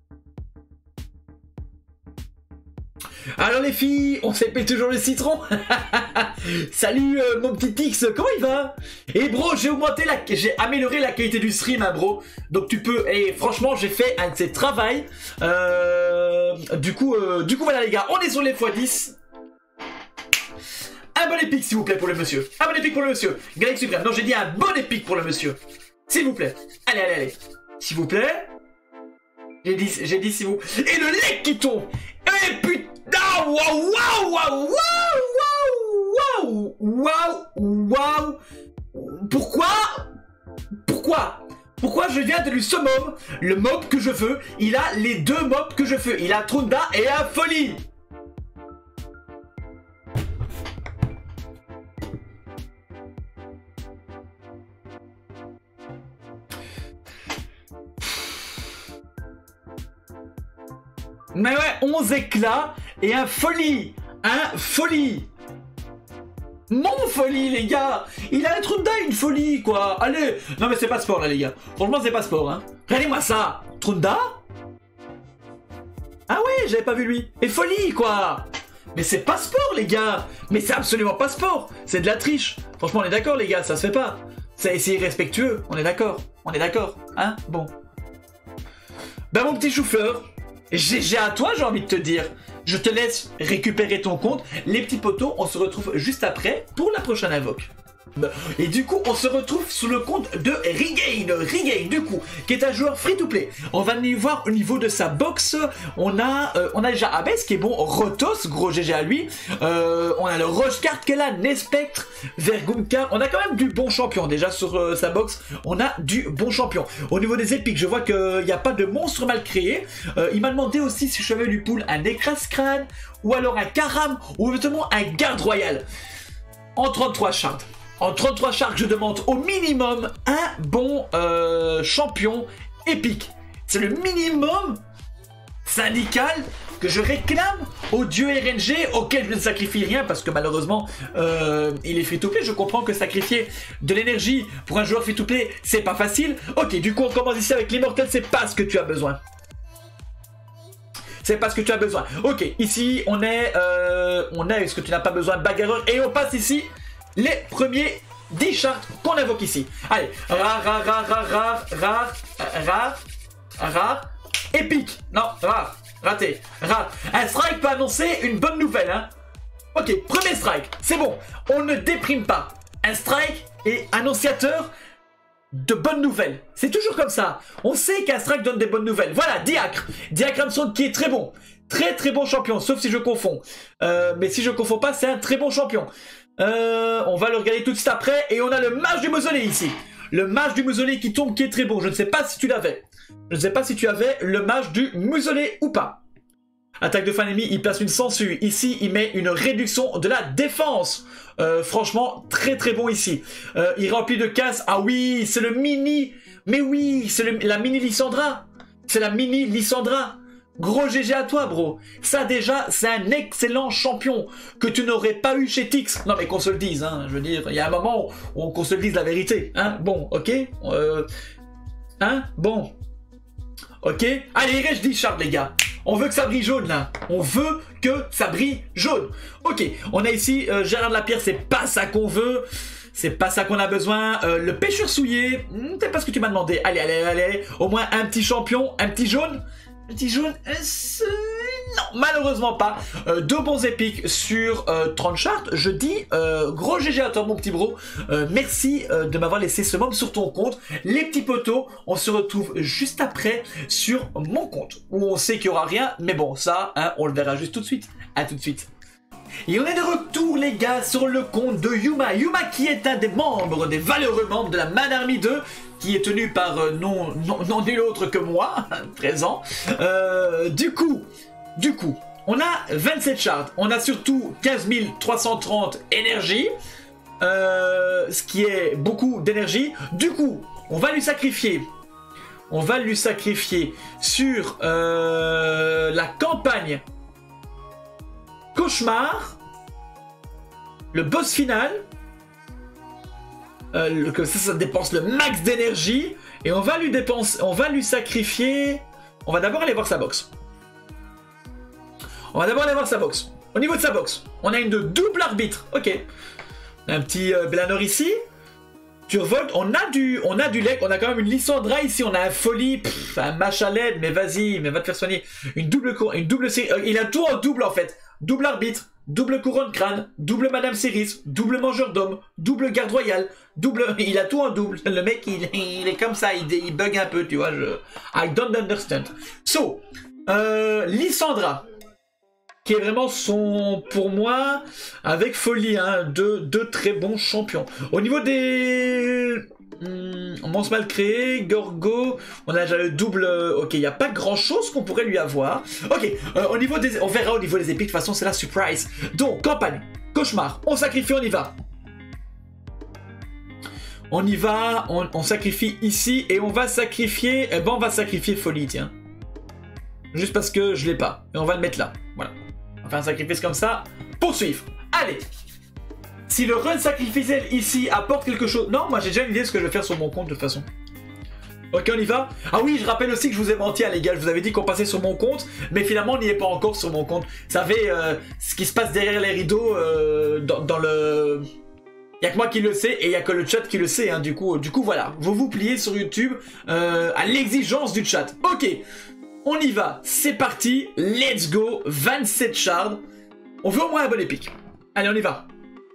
Alors les filles, on s'épelle toujours le citron. Salut euh, mon petit Tix, comment il va? Et bro, j'ai augmenté la, j'ai amélioré la qualité du stream, hein, bro. Donc tu peux, et franchement, j'ai fait un de ces travails. Euh, du coup, euh, du coup voilà les gars, on est sur les fois dix. Un bon épique, s'il vous plaît, pour le monsieur. Un bon épique pour le monsieur. Greg Suprême. Non, j'ai dit un bon épique pour le monsieur. S'il vous plaît. Allez, allez, allez. S'il vous plaît. J'ai dit, j'ai dit s'il vous plaît. Et le lait qui tombe. Eh putain. Waouh, waouh, waouh, waouh, waouh, waouh, waouh. Pourquoi Pourquoi Pourquoi je viens de lui summon le mob que je veux. Il a les deux mobs que je veux. Il a Trunda et un folie. Mais ouais, onze éclats et un folie. Un folie. Mon folie, les gars. Il a un Trunda, une folie, quoi. Allez. Non, mais c'est pas sport, là, les gars. Franchement, c'est pas sport, hein. Regardez-moi ça. Trunda. Ah ouais, j'avais pas vu lui. Et folie, quoi. Mais c'est pas sport, les gars. Mais c'est absolument pas sport. C'est de la triche. Franchement, on est d'accord, les gars. Ça se fait pas. C'est irrespectueux. On est d'accord. On est d'accord. Hein. Bon. Ben, mon petit chou-fleur. G G à toi, j'ai envie de te dire. Je te laisse récupérer ton compte. Les petits potos, on se retrouve juste après pour la prochaine invoque. Et du coup, on se retrouve sous le compte de Regain. Regain, du coup, qui est un joueur free-to-play. On va venir voir au niveau de sa box. On a, euh, on a déjà Abes qui est bon, Rotos, gros G G à lui. Euh, on a le Rochecart qui est là, Nespectre, Vergunkar. On a quand même du bon champion déjà sur euh, sa box. On a du bon champion. Au niveau des épiques, je vois qu'il n'y a pas de monstre mal créé. Euh, il m'a demandé aussi si je vais lui pull un Écrase-crâne ou alors un Karam ou notamment un Garde Royal. En trente-trois shards. En trente-trois shards, je demande au minimum un bon euh, champion épique. C'est le minimum syndical que je réclame au dieu R N G, auquel je ne sacrifie rien parce que malheureusement euh, il est free-to-play. Je comprends que sacrifier de l'énergie pour un joueur free-to-play, c'est pas facile. Ok, du coup on commence ici avec l'immortel, c'est pas ce que tu as besoin. C'est pas ce que tu as besoin. Ok, ici on est, euh, on est, est-ce que tu n'as pas besoin de bagarreur? Et on passe ici les premiers dix shards qu'on invoque ici. Allez, rare, rare, rare, rare, rare, rare, rare, rare, épique. Non, rare, raté, rare. Un strike peut annoncer une bonne nouvelle, hein. Ok, premier strike, c'est bon. On ne déprime pas. Un strike est annonciateur de bonnes nouvelles. C'est toujours comme ça. On sait qu'un strike donne des bonnes nouvelles. Voilà, Diacre. Diacre Ramson qui est très bon. Très très bon champion, sauf si je confonds. Euh, mais si je confonds pas, c'est un très bon champion. Euh, on va le regarder tout de suite après. Et on a le mage du mausolée ici. Le mage du mausolée qui tombe, qui est très bon. Je ne sais pas si tu l'avais. Je ne sais pas si tu avais le mage du mausolée ou pas. Attaque de fin ennemi, il place une sangsue. Ici, il met une réduction de la défense. Euh, franchement, très très bon ici. Euh, il remplit de casse. Ah oui, c'est le mini. Mais oui, c'est la mini Lysandra. C'est la mini Lysandra. Gros G G à toi, bro. Ça, déjà, c'est un excellent champion que tu n'aurais pas eu chez Tix. Non, mais qu'on se le dise, hein. Je veux dire, il y a un moment où qu'on se le dise la vérité. Hein. Bon, ok. Euh... Hein. Bon. Ok. Allez, il reste dix shards, les gars. On veut que ça brille jaune, là. On veut que ça brille jaune. Ok. On a ici euh, Gérard de la Pierre. C'est pas ça qu'on veut. C'est pas ça qu'on a besoin. Euh, le pêcheur souillé. Hmm, c'est pas ce que tu m'as demandé. Allez, allez, allez. Au moins un petit champion. Un petit jaune. Petit jaune, euh, non, malheureusement pas. Euh, deux bons épiques sur euh, trente shards. Je dis euh, gros G G à toi, mon petit bro. Euh, merci euh, de m'avoir laissé ce mob sur ton compte. Les petits potos, on se retrouve juste après sur mon compte où on sait qu'il n'y aura rien. Mais bon, ça, hein, on le verra juste tout de suite. À tout de suite. Et on est de retour, les gars, sur le compte de Yuma. Yuma qui est un des membres, des valeureux membres de la Man Army deux, qui est tenu par euh, non, non, non nul autre que moi, présent. Euh, du coup, du coup, on a vingt-sept shards. On a surtout quinze mille trois cent trente énergie, euh, ce qui est beaucoup d'énergie. Du coup, on va lui sacrifier. On va lui sacrifier sur euh, la campagne Cauchemar, le boss final, euh, que ça, ça dépense le max d'énergie, et on va lui dépenser, on va lui sacrifier. On va d'abord aller voir sa box. On va d'abord aller voir sa box. Au niveau de sa box, on a une de double arbitre. Ok, un petit euh, Blanor ici. Turvold, on a du, on a du lec, on a quand même une Lysandra ici, on a un folie, pff, un match à l'aide, mais vas-y, mais va te faire soigner. Une double, une double série, euh, il a tout en double en fait. Double arbitre, double couronne crâne, double Madame Cerise, double mangeur d'hommes, double garde royale, double... Il a tout en double. Le mec, il, il est comme ça, il, il bug un peu, tu vois. Je... I don't understand. So, euh, Lysandra, qui est vraiment son, pour moi, avec folie, hein, deux, deux très bons champions. Au niveau des... Hum, monstre mal créé, Gorgo, on a déjà le double... Ok, il n'y a pas grand-chose qu'on pourrait lui avoir. Ok, euh, au niveau des... on verra au niveau des épiques, de toute façon, c'est la surprise. Donc, campagne, cauchemar, on sacrifie, on y va. On y va, on, on sacrifie ici, et on va sacrifier... Eh ben, on va sacrifier folie, tiens. Juste parce que je l'ai pas. Et on va le mettre là, voilà. On va faire un sacrifice comme ça. Poursuivre. Allez. Si le run sacrificiel ici apporte quelque chose... Non, moi j'ai déjà une idée de ce que je vais faire sur mon compte de toute façon. Ok, on y va. Ah oui, je rappelle aussi que je vous ai menti, hein, les gars. Je vous avais dit qu'on passait sur mon compte. Mais finalement, on n'y est pas encore sur mon compte. Vous savez, euh, ce qui se passe derrière les rideaux euh, dans, dans le... Il n'y a que moi qui le sais et il n'y a que le chat qui le sait. Hein, du coup, du coup, voilà. Vous vous pliez sur YouTube euh, à l'exigence du chat. Ok. On y va, c'est parti, let's go, vingt-sept shards. On veut au moins un bon épique. Allez, on y va.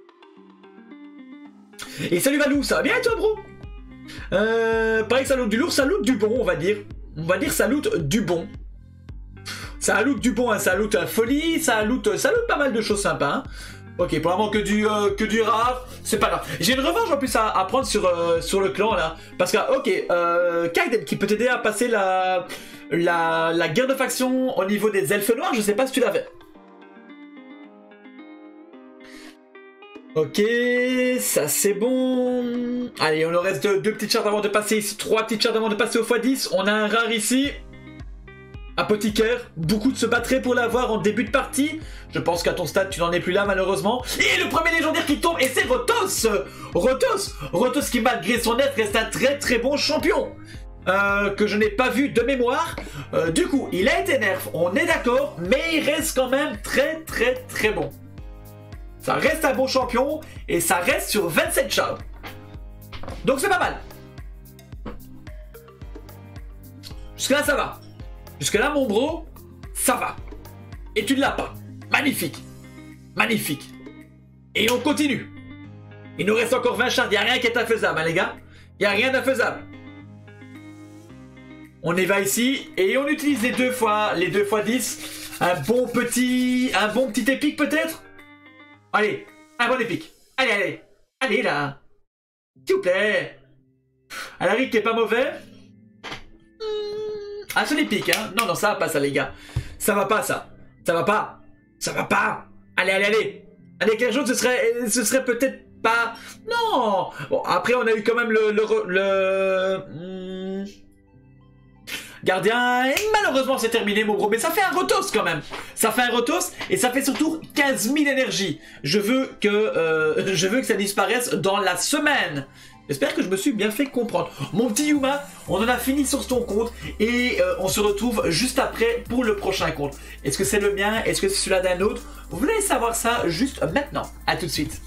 Et salut Valou, ça va bien toi, bro? Euh, pareil que ça loot du lourd, ça loot du bon, on va dire. On va dire ça loot du bon. Ça loot du bon, hein, ça loot à folie, ça loot, ça loot pas mal de choses sympas. Hein. Ok, pour vraiment que du, euh, que du rare, c'est pas grave. J'ai une revanche en plus à, à prendre sur, euh, sur le clan là. Parce que, ok, euh, Kaiden qui peut t'aider à passer la... La, la guerre de faction au niveau des elfes noirs, je sais pas si tu l'avais. Ok, ça c'est bon. Allez, on nous reste deux, deux petites chartes avant de passer ici, trois petites chartes avant de passer au fois dix. On a un rare ici. Apothicaire, beaucoup de se battraient pour l'avoir en début de partie. Je pense qu'à ton stade, tu n'en es plus là malheureusement. Et le premier légendaire qui tombe, et c'est Rotos Rotos Rotos qui malgré son être reste un très très bon champion. Euh, que je n'ai pas vu de mémoire. Euh, du coup, il a été nerf, on est d'accord, mais il reste quand même très très très bon. Ça reste un bon champion, et ça reste sur vingt-sept shards. Donc c'est pas mal. Jusque là, ça va. Jusque là, mon bro, ça va. Et tu ne l'as pas. Magnifique. Magnifique. Et on continue. Il nous reste encore vingt shards, il n'y a rien qui est infaisable, hein, les gars. Il n'y a rien d'infaisable. On y va ici et on utilise les deux fois, les deux fois dix. Un bon petit, un bon petit épique peut-être. Allez, un bon épique. Allez, allez, allez là. S'il vous plaît. Alaric qui est pas mauvais. Un seul épique, hein. Non, non, ça va pas ça les gars. Ça va pas ça. Ça va pas. Ça va pas. Allez, allez, allez. Allez, quelque chose, ce serait, ce serait peut-être pas... Non. Bon, après on a eu quand même le... le, le... Hmm... Gardien, et malheureusement c'est terminé mon gros, mais ça fait un Rotos quand même. Ça fait un Rotos et ça fait surtout quinze mille énergie. Je veux que euh, je veux que ça disparaisse dans la semaine. J'espère que je me suis bien fait comprendre. Mon petit Yuma, on en a fini sur ton compte et euh, on se retrouve juste après pour le prochain compte. Est-ce que c'est le mien? Est-ce que c'est celui-là d'un autre? Vous voulez savoir ça juste maintenant. À tout de suite.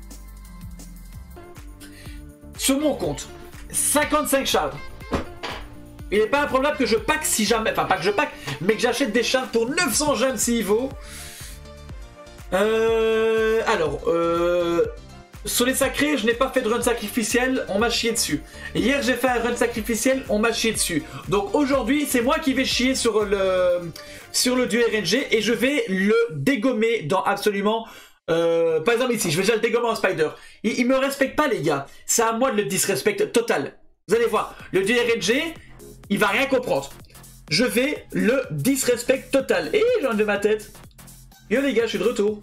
Sur mon compte, cinquante-cinq shards. Il n'est pas improbable que je pack si jamais, enfin pas que je pack, mais que j'achète des shards pour neuf cents gemmes s'il vaut. Euh, alors, euh, sur les sacrés, je n'ai pas fait de run sacrificiel, on m'a chié dessus. Hier, j'ai fait un run sacrificiel, on m'a chié dessus. Donc aujourd'hui, c'est moi qui vais chier sur le, sur le dieu R N G et je vais le dégommer dans absolument... Euh, par exemple ici, je vais déjà le dégommer en spider. Il, il me respecte pas les gars, c'est à moi de le disrespect total. Vous allez voir, le dieu R N G... il va rien comprendre. Je vais le disrespect total. Et j'en ai de ma tête. Yo les gars, je suis de retour.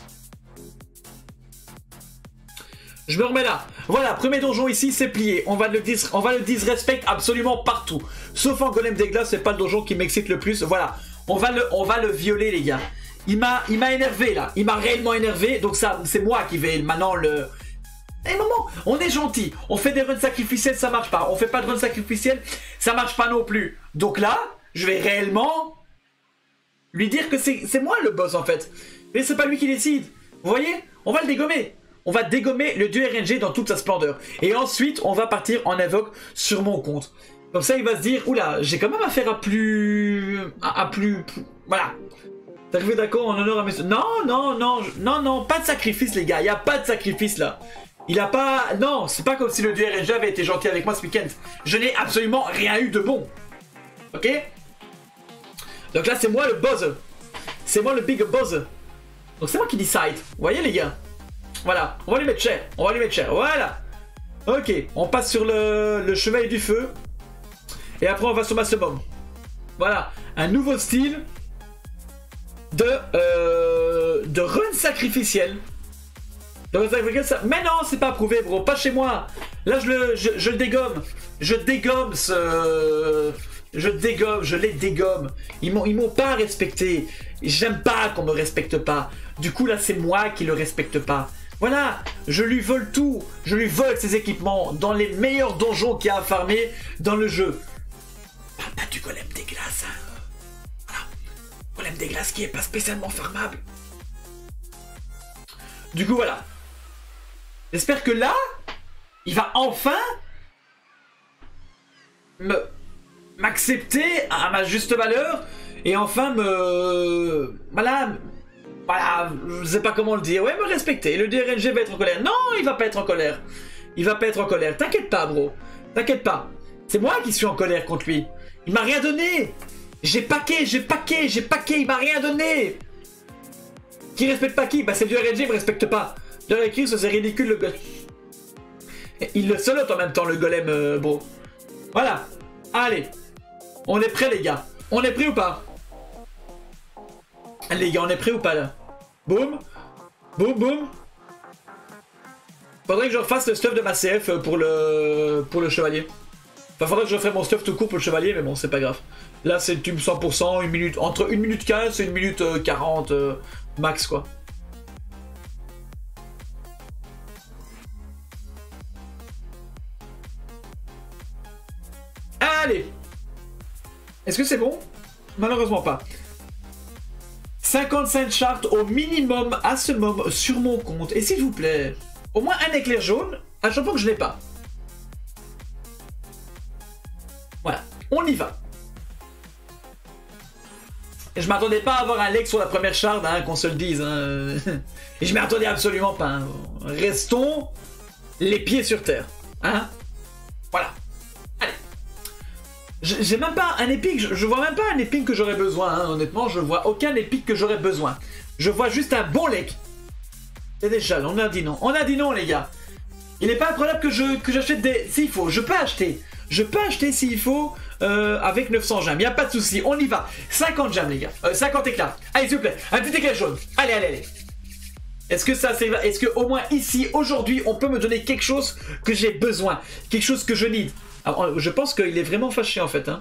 Je me remets là. Voilà, premier donjon ici, c'est plié. On va le dis on va le disrespect absolument partout. Sauf en golem des glaces, c'est pas le donjon qui m'excite le plus. Voilà, on va le, on va le violer les gars. Il m'a, il m'a énervé là. Il m'a réellement énervé. Donc ça, c'est moi qui vais maintenant le... Eh maman, on est gentil, on fait des runs sacrificiels, ça marche pas. On fait pas de runs sacrificiels, ça marche pas non plus. Donc là, je vais réellement lui dire que c'est moi le boss en fait. Mais c'est pas lui qui décide. Vous voyez? On va le dégommer. On va dégommer le dieu R N G dans toute sa splendeur. Et ensuite, on va partir en invoque sur mon compte. Comme ça, il va se dire, oula, j'ai quand même affaire à plus... à, à plus... plus... Voilà. Sacrifice d'accord en honneur à mes... Non, non, non, je- non, non, pas de sacrifice les gars, il y a pas de sacrifice là. Il a pas... Non, c'est pas comme si le D R N G avait été gentil avec moi ce week-end. Je n'ai absolument rien eu de bon. Ok? Donc là c'est moi le boss. C'est moi le big boss. Donc c'est moi qui décide. Vous voyez les gars? Voilà, on va lui mettre cher, on va lui mettre cher, voilà. Ok, on passe sur le, le chevalier du feu. Et après on va sur ma summum. Voilà, un nouveau style de, euh, de run sacrificiel. De run sacrificiel, ça... Mais non, c'est pas approuvé, bro, pas chez moi. Là, je le, je, je le dégomme. Je dégomme ce... Je dégomme, je les dégomme. Ils m'ont, ils m'ont pas respecté. J'aime pas qu'on me respecte pas. Du coup, là, c'est moi qui le respecte pas. Voilà, je lui vole tout. Je lui vole ses équipements dans les meilleurs donjons qu'il y a à farmer dans le jeu. Parle pas du golem des glaces, hein. Voilà. Golem des glaces qui est pas spécialement farmable. Du coup, voilà. J'espère que là, il va enfin me m'accepter à ma juste valeur et enfin me... Voilà... Voilà, je sais pas comment le dire. Ouais, me respecter. Le D R N G va être en colère. Non, il va pas être en colère. Il va pas être en colère. T'inquiète pas, bro. T'inquiète pas. C'est moi qui suis en colère contre lui. Il m'a rien donné. J'ai paqué, j'ai paqué, j'ai paqué. Il m'a rien donné. Qui respecte pas qui? Bah, c'est le D R N G, il me respecte pas. De l'écrit, c'est ridicule, le golem. Il le solote en même temps, le golem, euh, bro. Voilà. Allez. On est prêts, les gars. On est prêts ou pas? Les gars, on est prêts ou pas là? Boum. Boum, boum. Faudrait que je refasse le stuff de ma C F pour le pour le chevalier. Enfin, faudrait que je refasse mon stuff tout court pour le chevalier, mais bon, c'est pas grave. Là, c'est du cent pour cent, une minute, entre une minute quinze et une minute quarante euh, max, quoi. Allez. Est-ce que c'est bon? Malheureusement pas. cinquante-cinq chartes au minimum à ce moment sur mon compte. Et s'il vous plaît, au moins un éclair jaune à chaque fois que je l'ai pas. Voilà, on y va. Et je m'attendais pas à avoir un leg sur la première charte, hein, qu'on se le dise. Hein. Et je m'y attendais absolument pas. Hein. Restons les pieds sur terre. Hein. Voilà. Allez. J'ai même pas un épique, je, je vois même pas un épique que j'aurais besoin, hein, honnêtement, je vois aucun épique que j'aurais besoin. Je vois juste un bon leg. C'est déjà, on a dit non. On a dit non, les gars. Il n'est pas incroyable que je que j'achète des... S'il faut, je peux acheter. Je peux acheter s'il faut euh, avec neuf cents gemmes. Il n'y a pas de souci, on y va. cinquante gemmes, les gars. Euh, cinquante éclats. Allez, s'il vous plaît, un petit éclair jaune. Allez, allez, allez. Est-ce que ça, c'est... Est-ce que au moins ici, aujourd'hui, on peut me donner quelque chose que j'ai besoin? Quelque chose que je need? Alors, je pense qu'il est vraiment fâché en fait. Hein.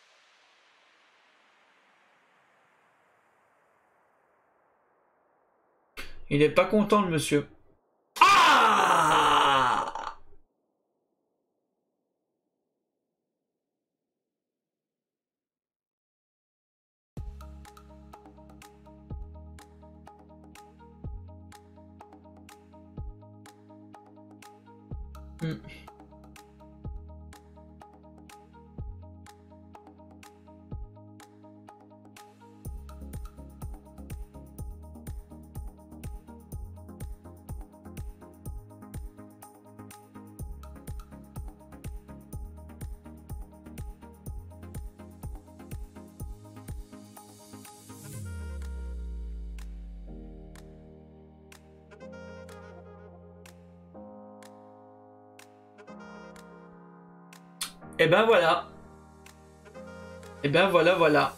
Il est pas content le monsieur. Ah! Hmm. Et ben voilà. Et ben voilà, voilà.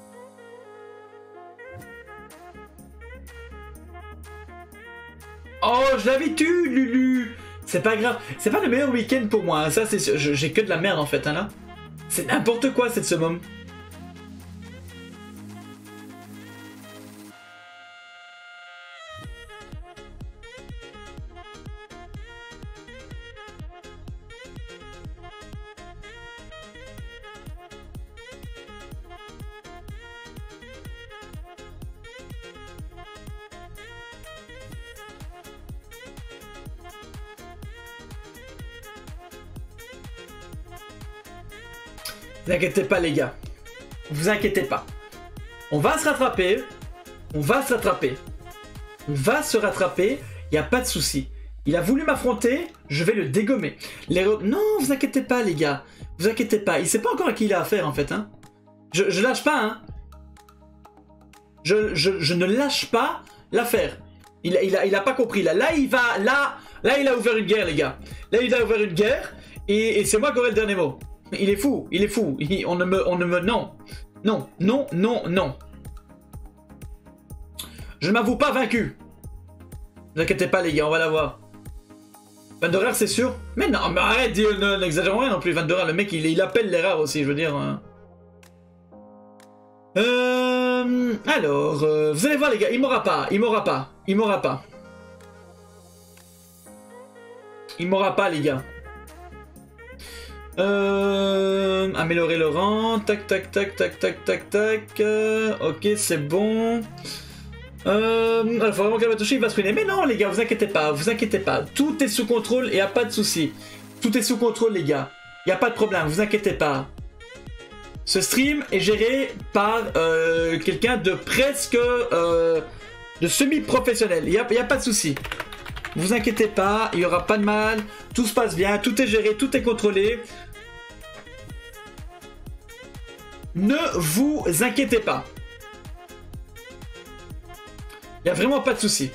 Oh, j'ai l'habitude, Lulu. C'est pas grave. C'est pas le meilleur week-end pour moi. Hein. Ça, c'est sûr. J'ai que de la merde en fait, hein, là. C'est n'importe quoi cette summum. Vous inquiétez pas les gars, vous inquiétez pas. On va se rattraper, On va se rattraper. On va se rattraper, il n'y a pas de souci. Il a voulu m'affronter, je vais le dégommer. Les... Non, vous inquiétez pas les gars. Vous inquiétez pas, il sait pas encore à qui il a affaire en fait. Hein. Je, je lâche pas, hein. Je, je, je ne lâche pas l'affaire. Il, il, a, il a pas compris. Là, là, il va... Là, là, il a ouvert une guerre, les gars. Là, il a ouvert une guerre. Et, et c'est moi qui aurai le dernier mot. Il est fou, il est fou. Il, on ne me... On ne me... Non. Non, non, non, non. Je ne m'avoue pas vaincu. Ne vous inquiétez pas, les gars, on va la voir. vingt-deux rares, c'est sûr. Mais non, mais arrête, n'exagérons rien non plus. vingt-deux rares, le mec, il, il appelle les rares aussi, je veux dire. Hein. Euh... Alors, euh, vous allez voir, les gars, il m'aura pas, il m'aura pas, il m'aura pas. Il m'aura pas, les gars. Euh... Améliorer le rang. Tac, tac, tac, tac, tac, tac, tac. Euh, ok, c'est bon. Euh... Il faut vraiment qu'Amatoshi il va se ruiner. Mais non, les gars, vous inquiétez pas, vous inquiétez pas. Tout est sous contrôle et y a pas de souci. Tout est sous contrôle, les gars. Y a pas de problème, vous inquiétez pas. Ce stream est géré par euh, quelqu'un de presque... Euh, de semi-professionnel. Il n'y a, y a pas de souci. Vous inquiétez pas, il n'y aura pas de mal. Tout se passe bien, tout est géré, tout est contrôlé. Ne vous inquiétez pas. Il n'y a vraiment pas de souci.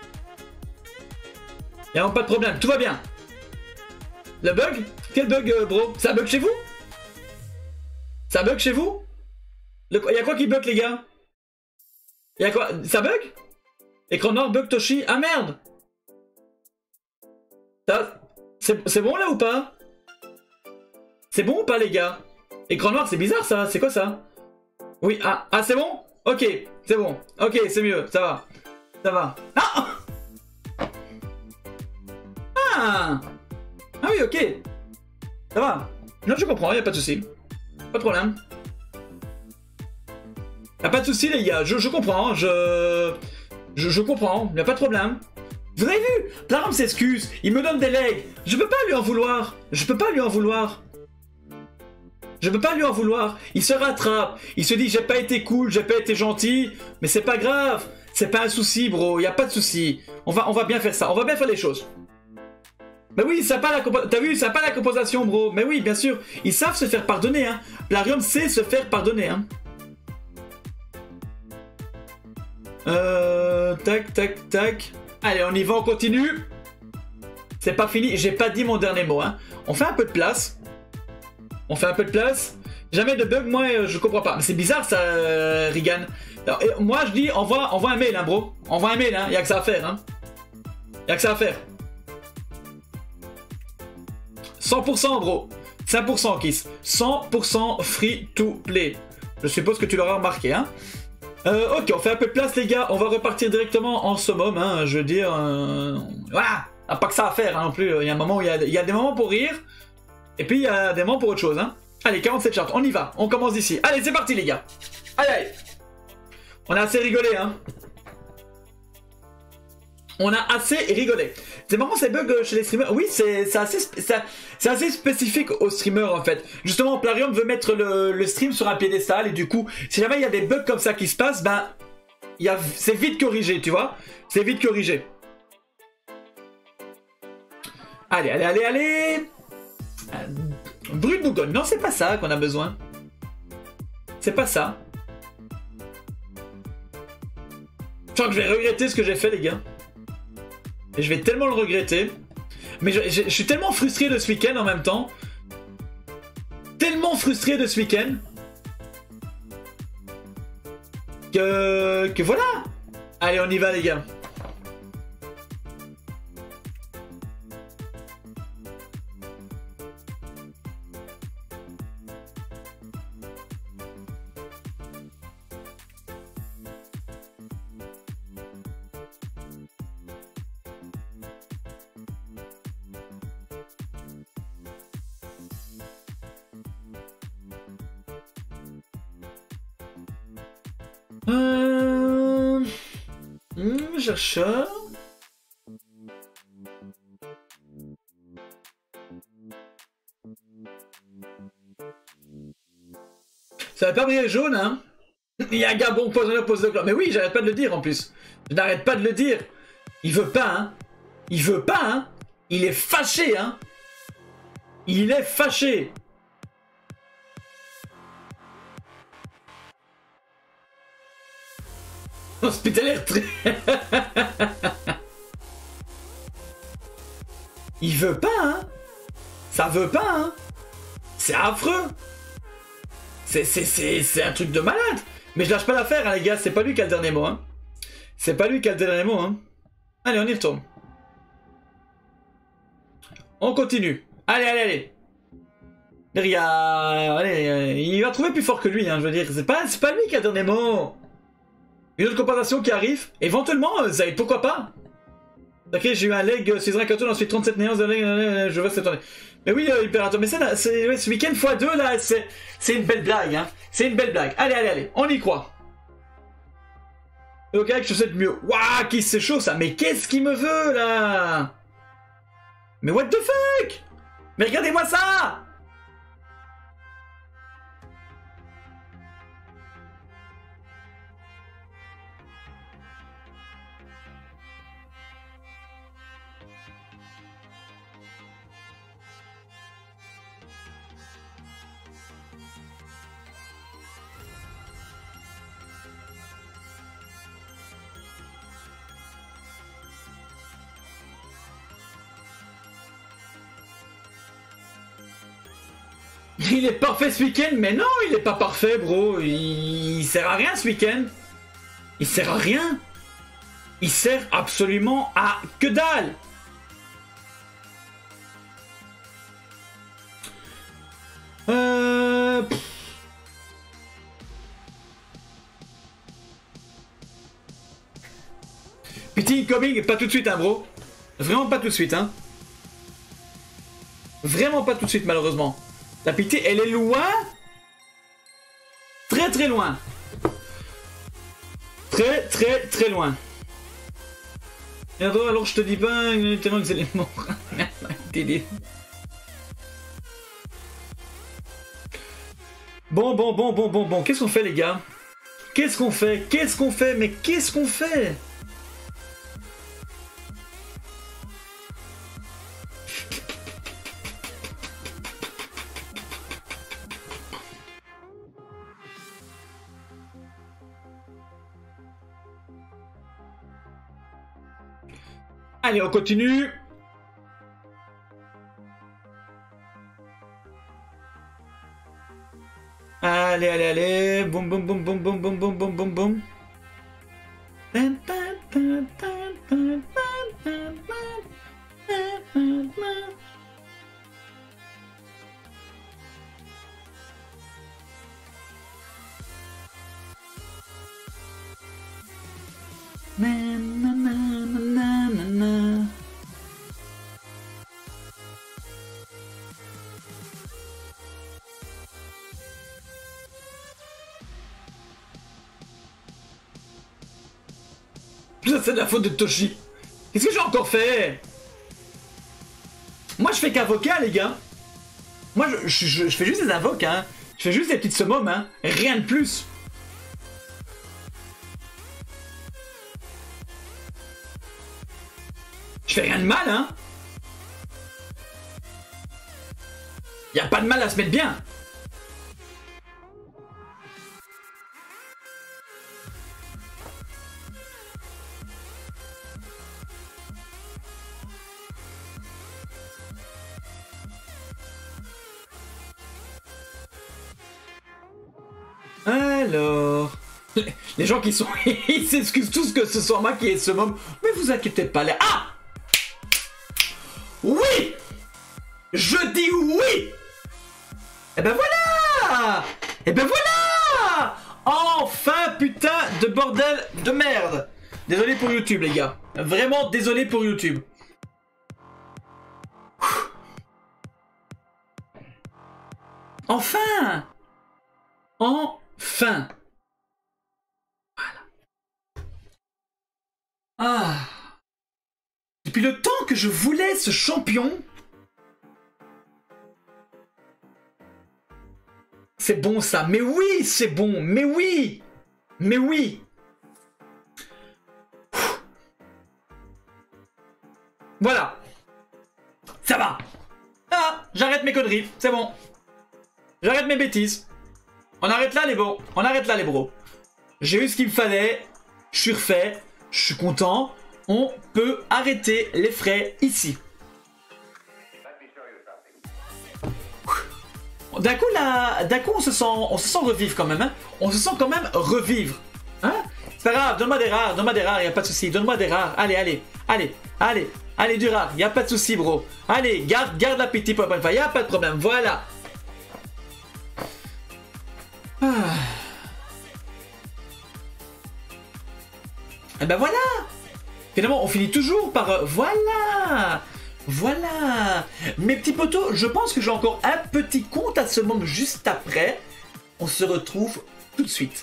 Il n'y a vraiment pas de problème, tout va bien. Le bug? Quel bug, euh, bro? C'est un bug chez vous? Ça bug chez vous? Il y a quoi qui bug, les gars? Il y a quoi? Ça bug? Écran noir, bug Toshi. Ah merde! C'est bon là ou pas? C'est bon ou pas, les gars? Écran noir, c'est bizarre ça. C'est quoi ça? Oui, ah, ah c'est bon? Ok, c'est bon. Ok, c'est mieux, ça va. Ça va. Ah! Ah! Ah oui, ok. Ça va. Non, je comprends, il n'y a pas de souci. Pas de problème. Y'a pas de souci, les gars, je, je comprends, je... Je, je comprends, y'a pas de problème. Vous avez vu? Plaram s'excuse, il me donne des legs. Je peux pas lui en vouloir. Je peux pas lui en vouloir. Je peux pas lui en vouloir. Il se rattrape. Il se dit, j'ai pas été cool, j'ai pas été gentil. Mais c'est pas grave. C'est pas un souci, bro, y'a pas de souci. On va, on va bien faire ça, on va bien faire les choses. Mais oui, ça pas la t'as vu, ça n'a pas la compensation, bro. Mais oui, bien sûr, ils savent se faire pardonner, hein. Plarium sait se faire pardonner, hein. Euh... Tac, tac, tac. Allez, on y va, on continue. C'est pas fini, j'ai pas dit mon dernier mot, hein. On fait un peu de place. On fait un peu de place. Jamais de bug, moi, euh, je comprends pas. Mais c'est bizarre, ça, euh, Regan. Alors, et, moi, je dis, envoie, envoie un mail, hein, bro. Envoie un mail, hein. Y'a que ça à faire, hein. Y'a que ça à faire. cent pour cent, bro. cinq pour cent, Kiss. cent pour cent free to play. Je suppose que tu l'auras remarqué, hein. Euh, ok, on fait un peu de place, les gars. On va repartir directement en summum, hein. Je veux dire... Euh... Voilà. Ah, pas que ça à faire, hein, non plus. Il y a un moment où il y a, il y a des moments pour rire. Et puis, il y a des moments pour autre chose, hein. Allez, quarante-sept charts. On y va. On commence d'ici. Allez, c'est parti, les gars. Allez, allez. On a assez rigolé, hein. On a assez rigolé. C'est marrant ces bugs chez les streamers. Oui, c'est assez, assez spécifique aux streamers en fait. Justement, Plarium veut mettre le, le stream sur un piédestal et du coup, si jamais il y a des bugs comme ça qui se passent, ben, c'est vite corrigé, tu vois. C'est vite corrigé. Allez, allez, allez, allez. Euh, Brut Bougon. Non, c'est pas ça qu'on a besoin. C'est pas ça. Je crois que je vais regretter ce que j'ai fait, les gars. Et je vais tellement le regretter. Mais je, je, je suis tellement frustré de ce week-end en même temps. Tellement frustré de ce week-end. Que... Que voilà. Allez, on y va, les gars. Euh... Mmh, chercheur. Ça va pas briller jaune, hein. Il y a un gars bon poisonneur pose de clope. Mais oui, j'arrête pas de le dire en plus. Je n'arrête pas de le dire. Il veut pas, hein. Il veut pas, hein. Il est fâché, hein. Il est fâché. Hospitalière très... Il veut pas, hein. Ça veut pas, hein. C'est affreux. C'est, c'est, c'est, c'est un truc de malade. Mais je lâche pas l'affaire, hein, les gars. C'est pas lui qui a le dernier mot, hein. C'est pas lui qui a le dernier mot, hein. Allez, on y retourne. On continue. Allez, allez, allez. Il y a... Allez, il va trouver plus fort que lui, hein, je veux dire. C'est pas, c'est pas lui qui a le dernier mot. Une autre compensation qui arrive. Éventuellement, euh, Zaid, pourquoi pas. Ok, j'ai eu un leg, César Cartoon, ensuite trente-sept néons, je vois cette année. Mais oui, euh, Imperator, mais ça, c'est, ouais, ce week-end fois deux, là, c'est, c'est une belle blague, hein. C'est une belle blague. Allez, allez, allez, on y croit. Ok, avec chaussette mieux. Waouh, qui c'est chaud, ça. Mais qu'est-ce qu'il me veut, là? Mais what the fuck? Mais regardez-moi ça! Il est parfait ce week-end, mais non, il est pas parfait, bro. Il... il sert à rien ce week-end. Il sert à rien. Il sert absolument à que dalle. Euh... Pity incoming, pas tout de suite, hein, bro. Vraiment pas tout de suite, hein. Vraiment pas tout de suite, malheureusement. La pitié, elle est loin. Très très loin. Très très très loin. Et alors, alors je te dis pas tellement que éléments. Bon, bon, bon, bon, bon, bon. Qu'est-ce qu'on fait, les gars? Qu'est-ce qu'on fait? Qu'est-ce qu'on fait? Mais qu'est-ce qu'on fait? Allez, on continue. Allez, allez, allez. Boum, boum, boum, boum, boum, boum, boum, boum, boum, boum. Ça, c'est de la faute de Toshi. Qu'est-ce que j'ai encore fait? Moi, je fais qu'avocat, les gars. Moi, je, je, je, je fais juste des invoques, hein. Je fais juste des petites summums, hein. Rien de plus. Je fais rien de mal, hein. Y a pas de mal à se mettre bien. Alors... Les gens qui sont... Ils s'excusent tous que ce soit moi qui ai ce moment. Mais vous inquiétez pas, les... Ah! Oui! Je dis oui! Eh ben voilà! Eh ben voilà! Enfin, putain de bordel de merde! Désolé pour YouTube, les gars. Vraiment désolé pour YouTube. Enfin! Enfin! Voilà. Ah! Depuis le temps que je voulais ce champion. C'est bon ça, mais oui, c'est bon, mais oui! Mais oui. Voilà. Ça va. Ah, j'arrête mes conneries. C'est bon. J'arrête mes bêtises. On arrête là les bros. On arrête là les bros. J'ai eu ce qu'il me fallait. Je suis refait. Je suis content. On peut arrêter les frais ici. D'un coup là, d'un coup on se sent, on se sent revivre quand même. Hein. On se sent quand même revivre. Hein. C'est pas grave. Donne-moi des rares. Donne-moi des rares. Y a pas de souci. Donne-moi des rares. Allez, allez, allez, allez, allez du rare. Y a pas de souci, bro. Allez, garde, garde l'appétit pour la prochaine fois. Y a pas de problème. Voilà. Ah. Et ben voilà. Finalement, on finit toujours par... Euh, voilà. Voilà. Mes petits potos, je pense que j'ai encore un petit compte à ce moment juste après. On se retrouve tout de suite.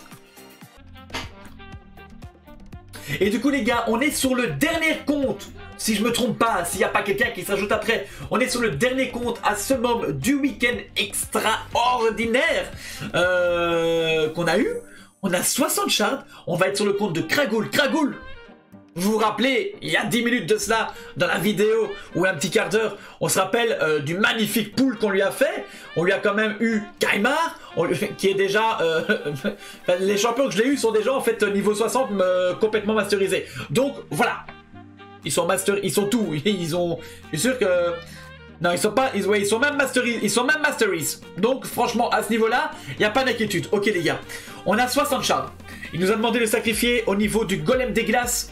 Et du coup, les gars, on est sur le dernier compte. Si je me trompe pas, s'il n'y a pas quelqu'un qui s'ajoute après, on est sur le dernier compte à ce moment du week-end extraordinaire euh, qu'on a eu. On a soixante shards. On va être sur le compte de Kragoul. Kragoul, vous vous rappelez, il y a dix minutes de cela, dans la vidéo, ou un petit quart d'heure, on se rappelle euh, du magnifique pool qu'on lui a fait. On lui a quand même eu Kaimar, qui est déjà... Euh, les champions que je l'ai eu sont déjà en fait niveau soixante euh, complètement masterisés. Donc voilà. Ils sont master, ils sont tout. Ils ont... Je suis sûr que... Non, ils sont pas... Ils, ouais, ils sont même masteries. Ils sont même masteries. Donc franchement, à ce niveau-là, il n'y a pas d'inquiétude. Ok les gars. On a soixante shards. Il nous a demandé de sacrifier au niveau du golem des glaces.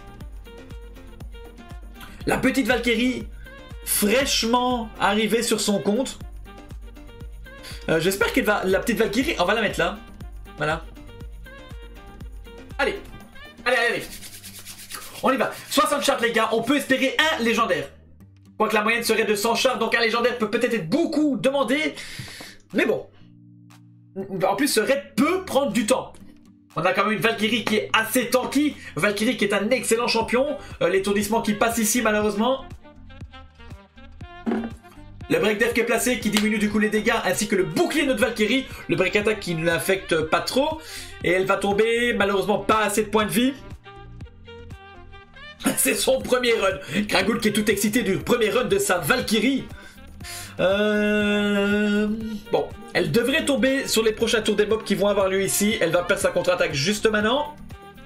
La petite Valkyrie, fraîchement arrivée sur son compte. Euh, J'espère qu'elle va... La petite Valkyrie, on va la mettre là. Voilà. Allez. Allez, allez, allez. On y va. soixante shards, les gars. On peut espérer un légendaire. Quoique la moyenne serait de cent shards, donc un légendaire peut peut-être être beaucoup demandé. Mais bon. En plus, ce raid peut prendre du temps. On a quand même une Valkyrie qui est assez tanky. Valkyrie qui est un excellent champion. Euh, L'étourdissement qui passe ici, malheureusement. Le break death qui est placé, qui diminue du coup les dégâts, ainsi que le bouclier de notre Valkyrie. Le break attack qui ne l'affecte pas trop. Et elle va tomber, malheureusement, pas assez de points de vie. C'est son premier run. Kragoul qui est tout excité du premier run de sa Valkyrie. Euh... Bon, elle devrait tomber sur les prochains tours des mobs qui vont avoir lieu ici. Elle va perdre sa contre-attaque juste maintenant.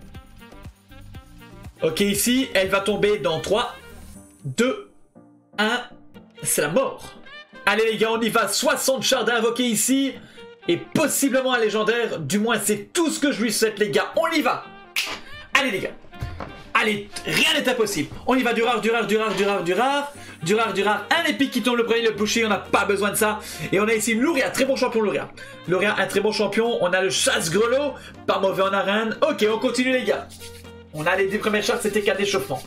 Ok, ici, elle va tomber dans trois, deux, un. C'est la mort. Allez les gars, on y va. soixante shards à invoquer ici. Et possiblement un légendaire. Du moins, c'est tout ce que je lui souhaite les gars. On y va. Allez les gars. Allez, rien n'est impossible. On y va, du rare, du rare, du rare, du rare, du rare. Du rare, du rare. Un épique qui tombe le premier, le pusher, on n'a pas besoin de ça. Et on a ici Louria, très bon champion Louria. Louria, un très bon champion. On a le chasse-grelot, pas mauvais en arène. Ok, on continue les gars. On a les deux premières charges, c'était qu'un échauffement.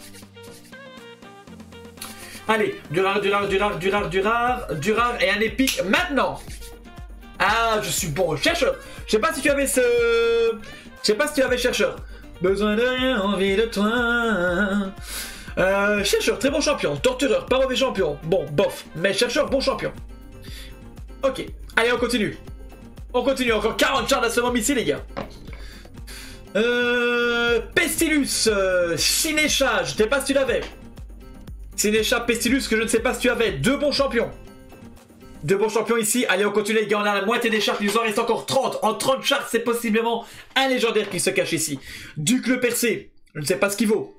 Allez, du rare, du rare, du rare, du rare, du rare, du rare et un épique maintenant. Ah, je suis bon chercheur. Je sais pas si tu avais ce... Je sais pas si tu avais chercheur. Besoin de rien, envie de toi. Euh, chercheur, très bon champion. Tortureur, pas mauvais champion. Bon, bof. Mais chercheur, bon champion. Ok. Allez, on continue. On continue. Encore quarante shards à ce moment ici, les gars. Euh... Pestilus. Euh, Sinécha. Je sais pas si tu l'avais. Sinécha, Pestilus, que je ne sais pas si tu avais. Deux bons champions. Deux bons champions ici. Allez, on continue les gars. On a la moitié des shards. Il nous en reste encore trente. En trente shards, c'est possiblement un légendaire qui se cache ici. Duc le percé. Je ne sais pas ce qu'il vaut.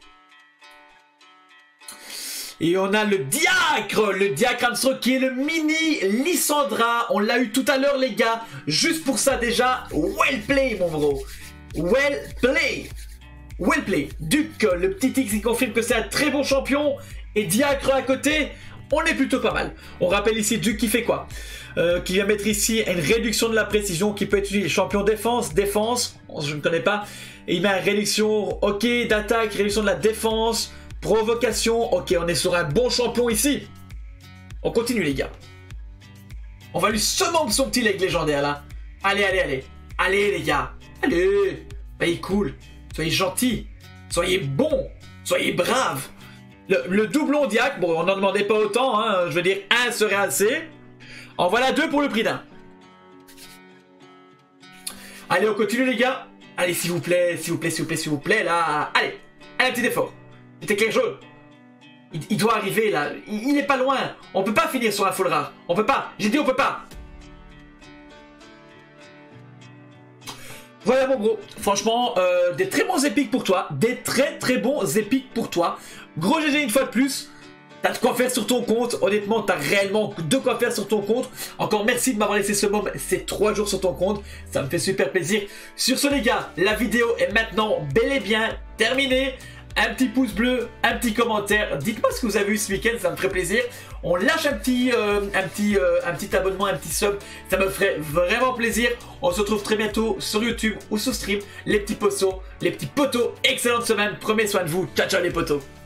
Et on a le diacre. Le diacre Armstrong qui est le mini Lysandra. On l'a eu tout à l'heure les gars. Juste pour ça déjà. Well play mon bro. Well play. Well play. Duc, le petit X qui confirme que c'est un très bon champion. Et diacre à côté. On est plutôt pas mal. On rappelle ici Duc qui fait quoi euh, qui vient mettre ici une réduction de la précision qui peut être utilisée. Champion défense, défense, je ne connais pas. Et il met une réduction, ok, d'attaque, réduction de la défense, provocation. Ok, on est sur un bon champion ici. On continue les gars. On va lui semer son petit leg légendaire là. Allez, allez, allez. Allez les gars. Allez. Soyez cool. Soyez gentils. Soyez bons. Soyez braves. Le, le doublon diacre, bon on n'en demandait pas autant, hein, je veux dire un serait assez. En voilà deux pour le prix d'un. Allez on continue les gars. Allez, s'il vous plaît, s'il vous plaît, s'il vous plaît, s'il vous plaît, là. Allez, un petit effort. Petit éclair jaune. Il, il doit arriver, là. Il, il est pas loin. On peut pas finir sur un full rare. On peut pas. J'ai dit on peut pas. Voilà mon gros, franchement, euh, des très bons épiques pour toi, des très très bons épiques pour toi. Gros G G une fois de plus, t'as de quoi faire sur ton compte, honnêtement t'as réellement de quoi faire sur ton compte. Encore merci de m'avoir laissé ce moment, ces trois jours sur ton compte, ça me fait super plaisir. Sur ce les gars, la vidéo est maintenant bel et bien terminée. Un petit pouce bleu, un petit commentaire, dites-moi ce que vous avez vu ce week-end, ça me ferait plaisir. On lâche un petit, euh, un, petit, euh, un petit abonnement, un petit sub, ça me ferait vraiment plaisir. On se retrouve très bientôt sur YouTube ou sur stream. Les petits potos, les petits potos, excellente semaine, prenez soin de vous, ciao ciao les potos.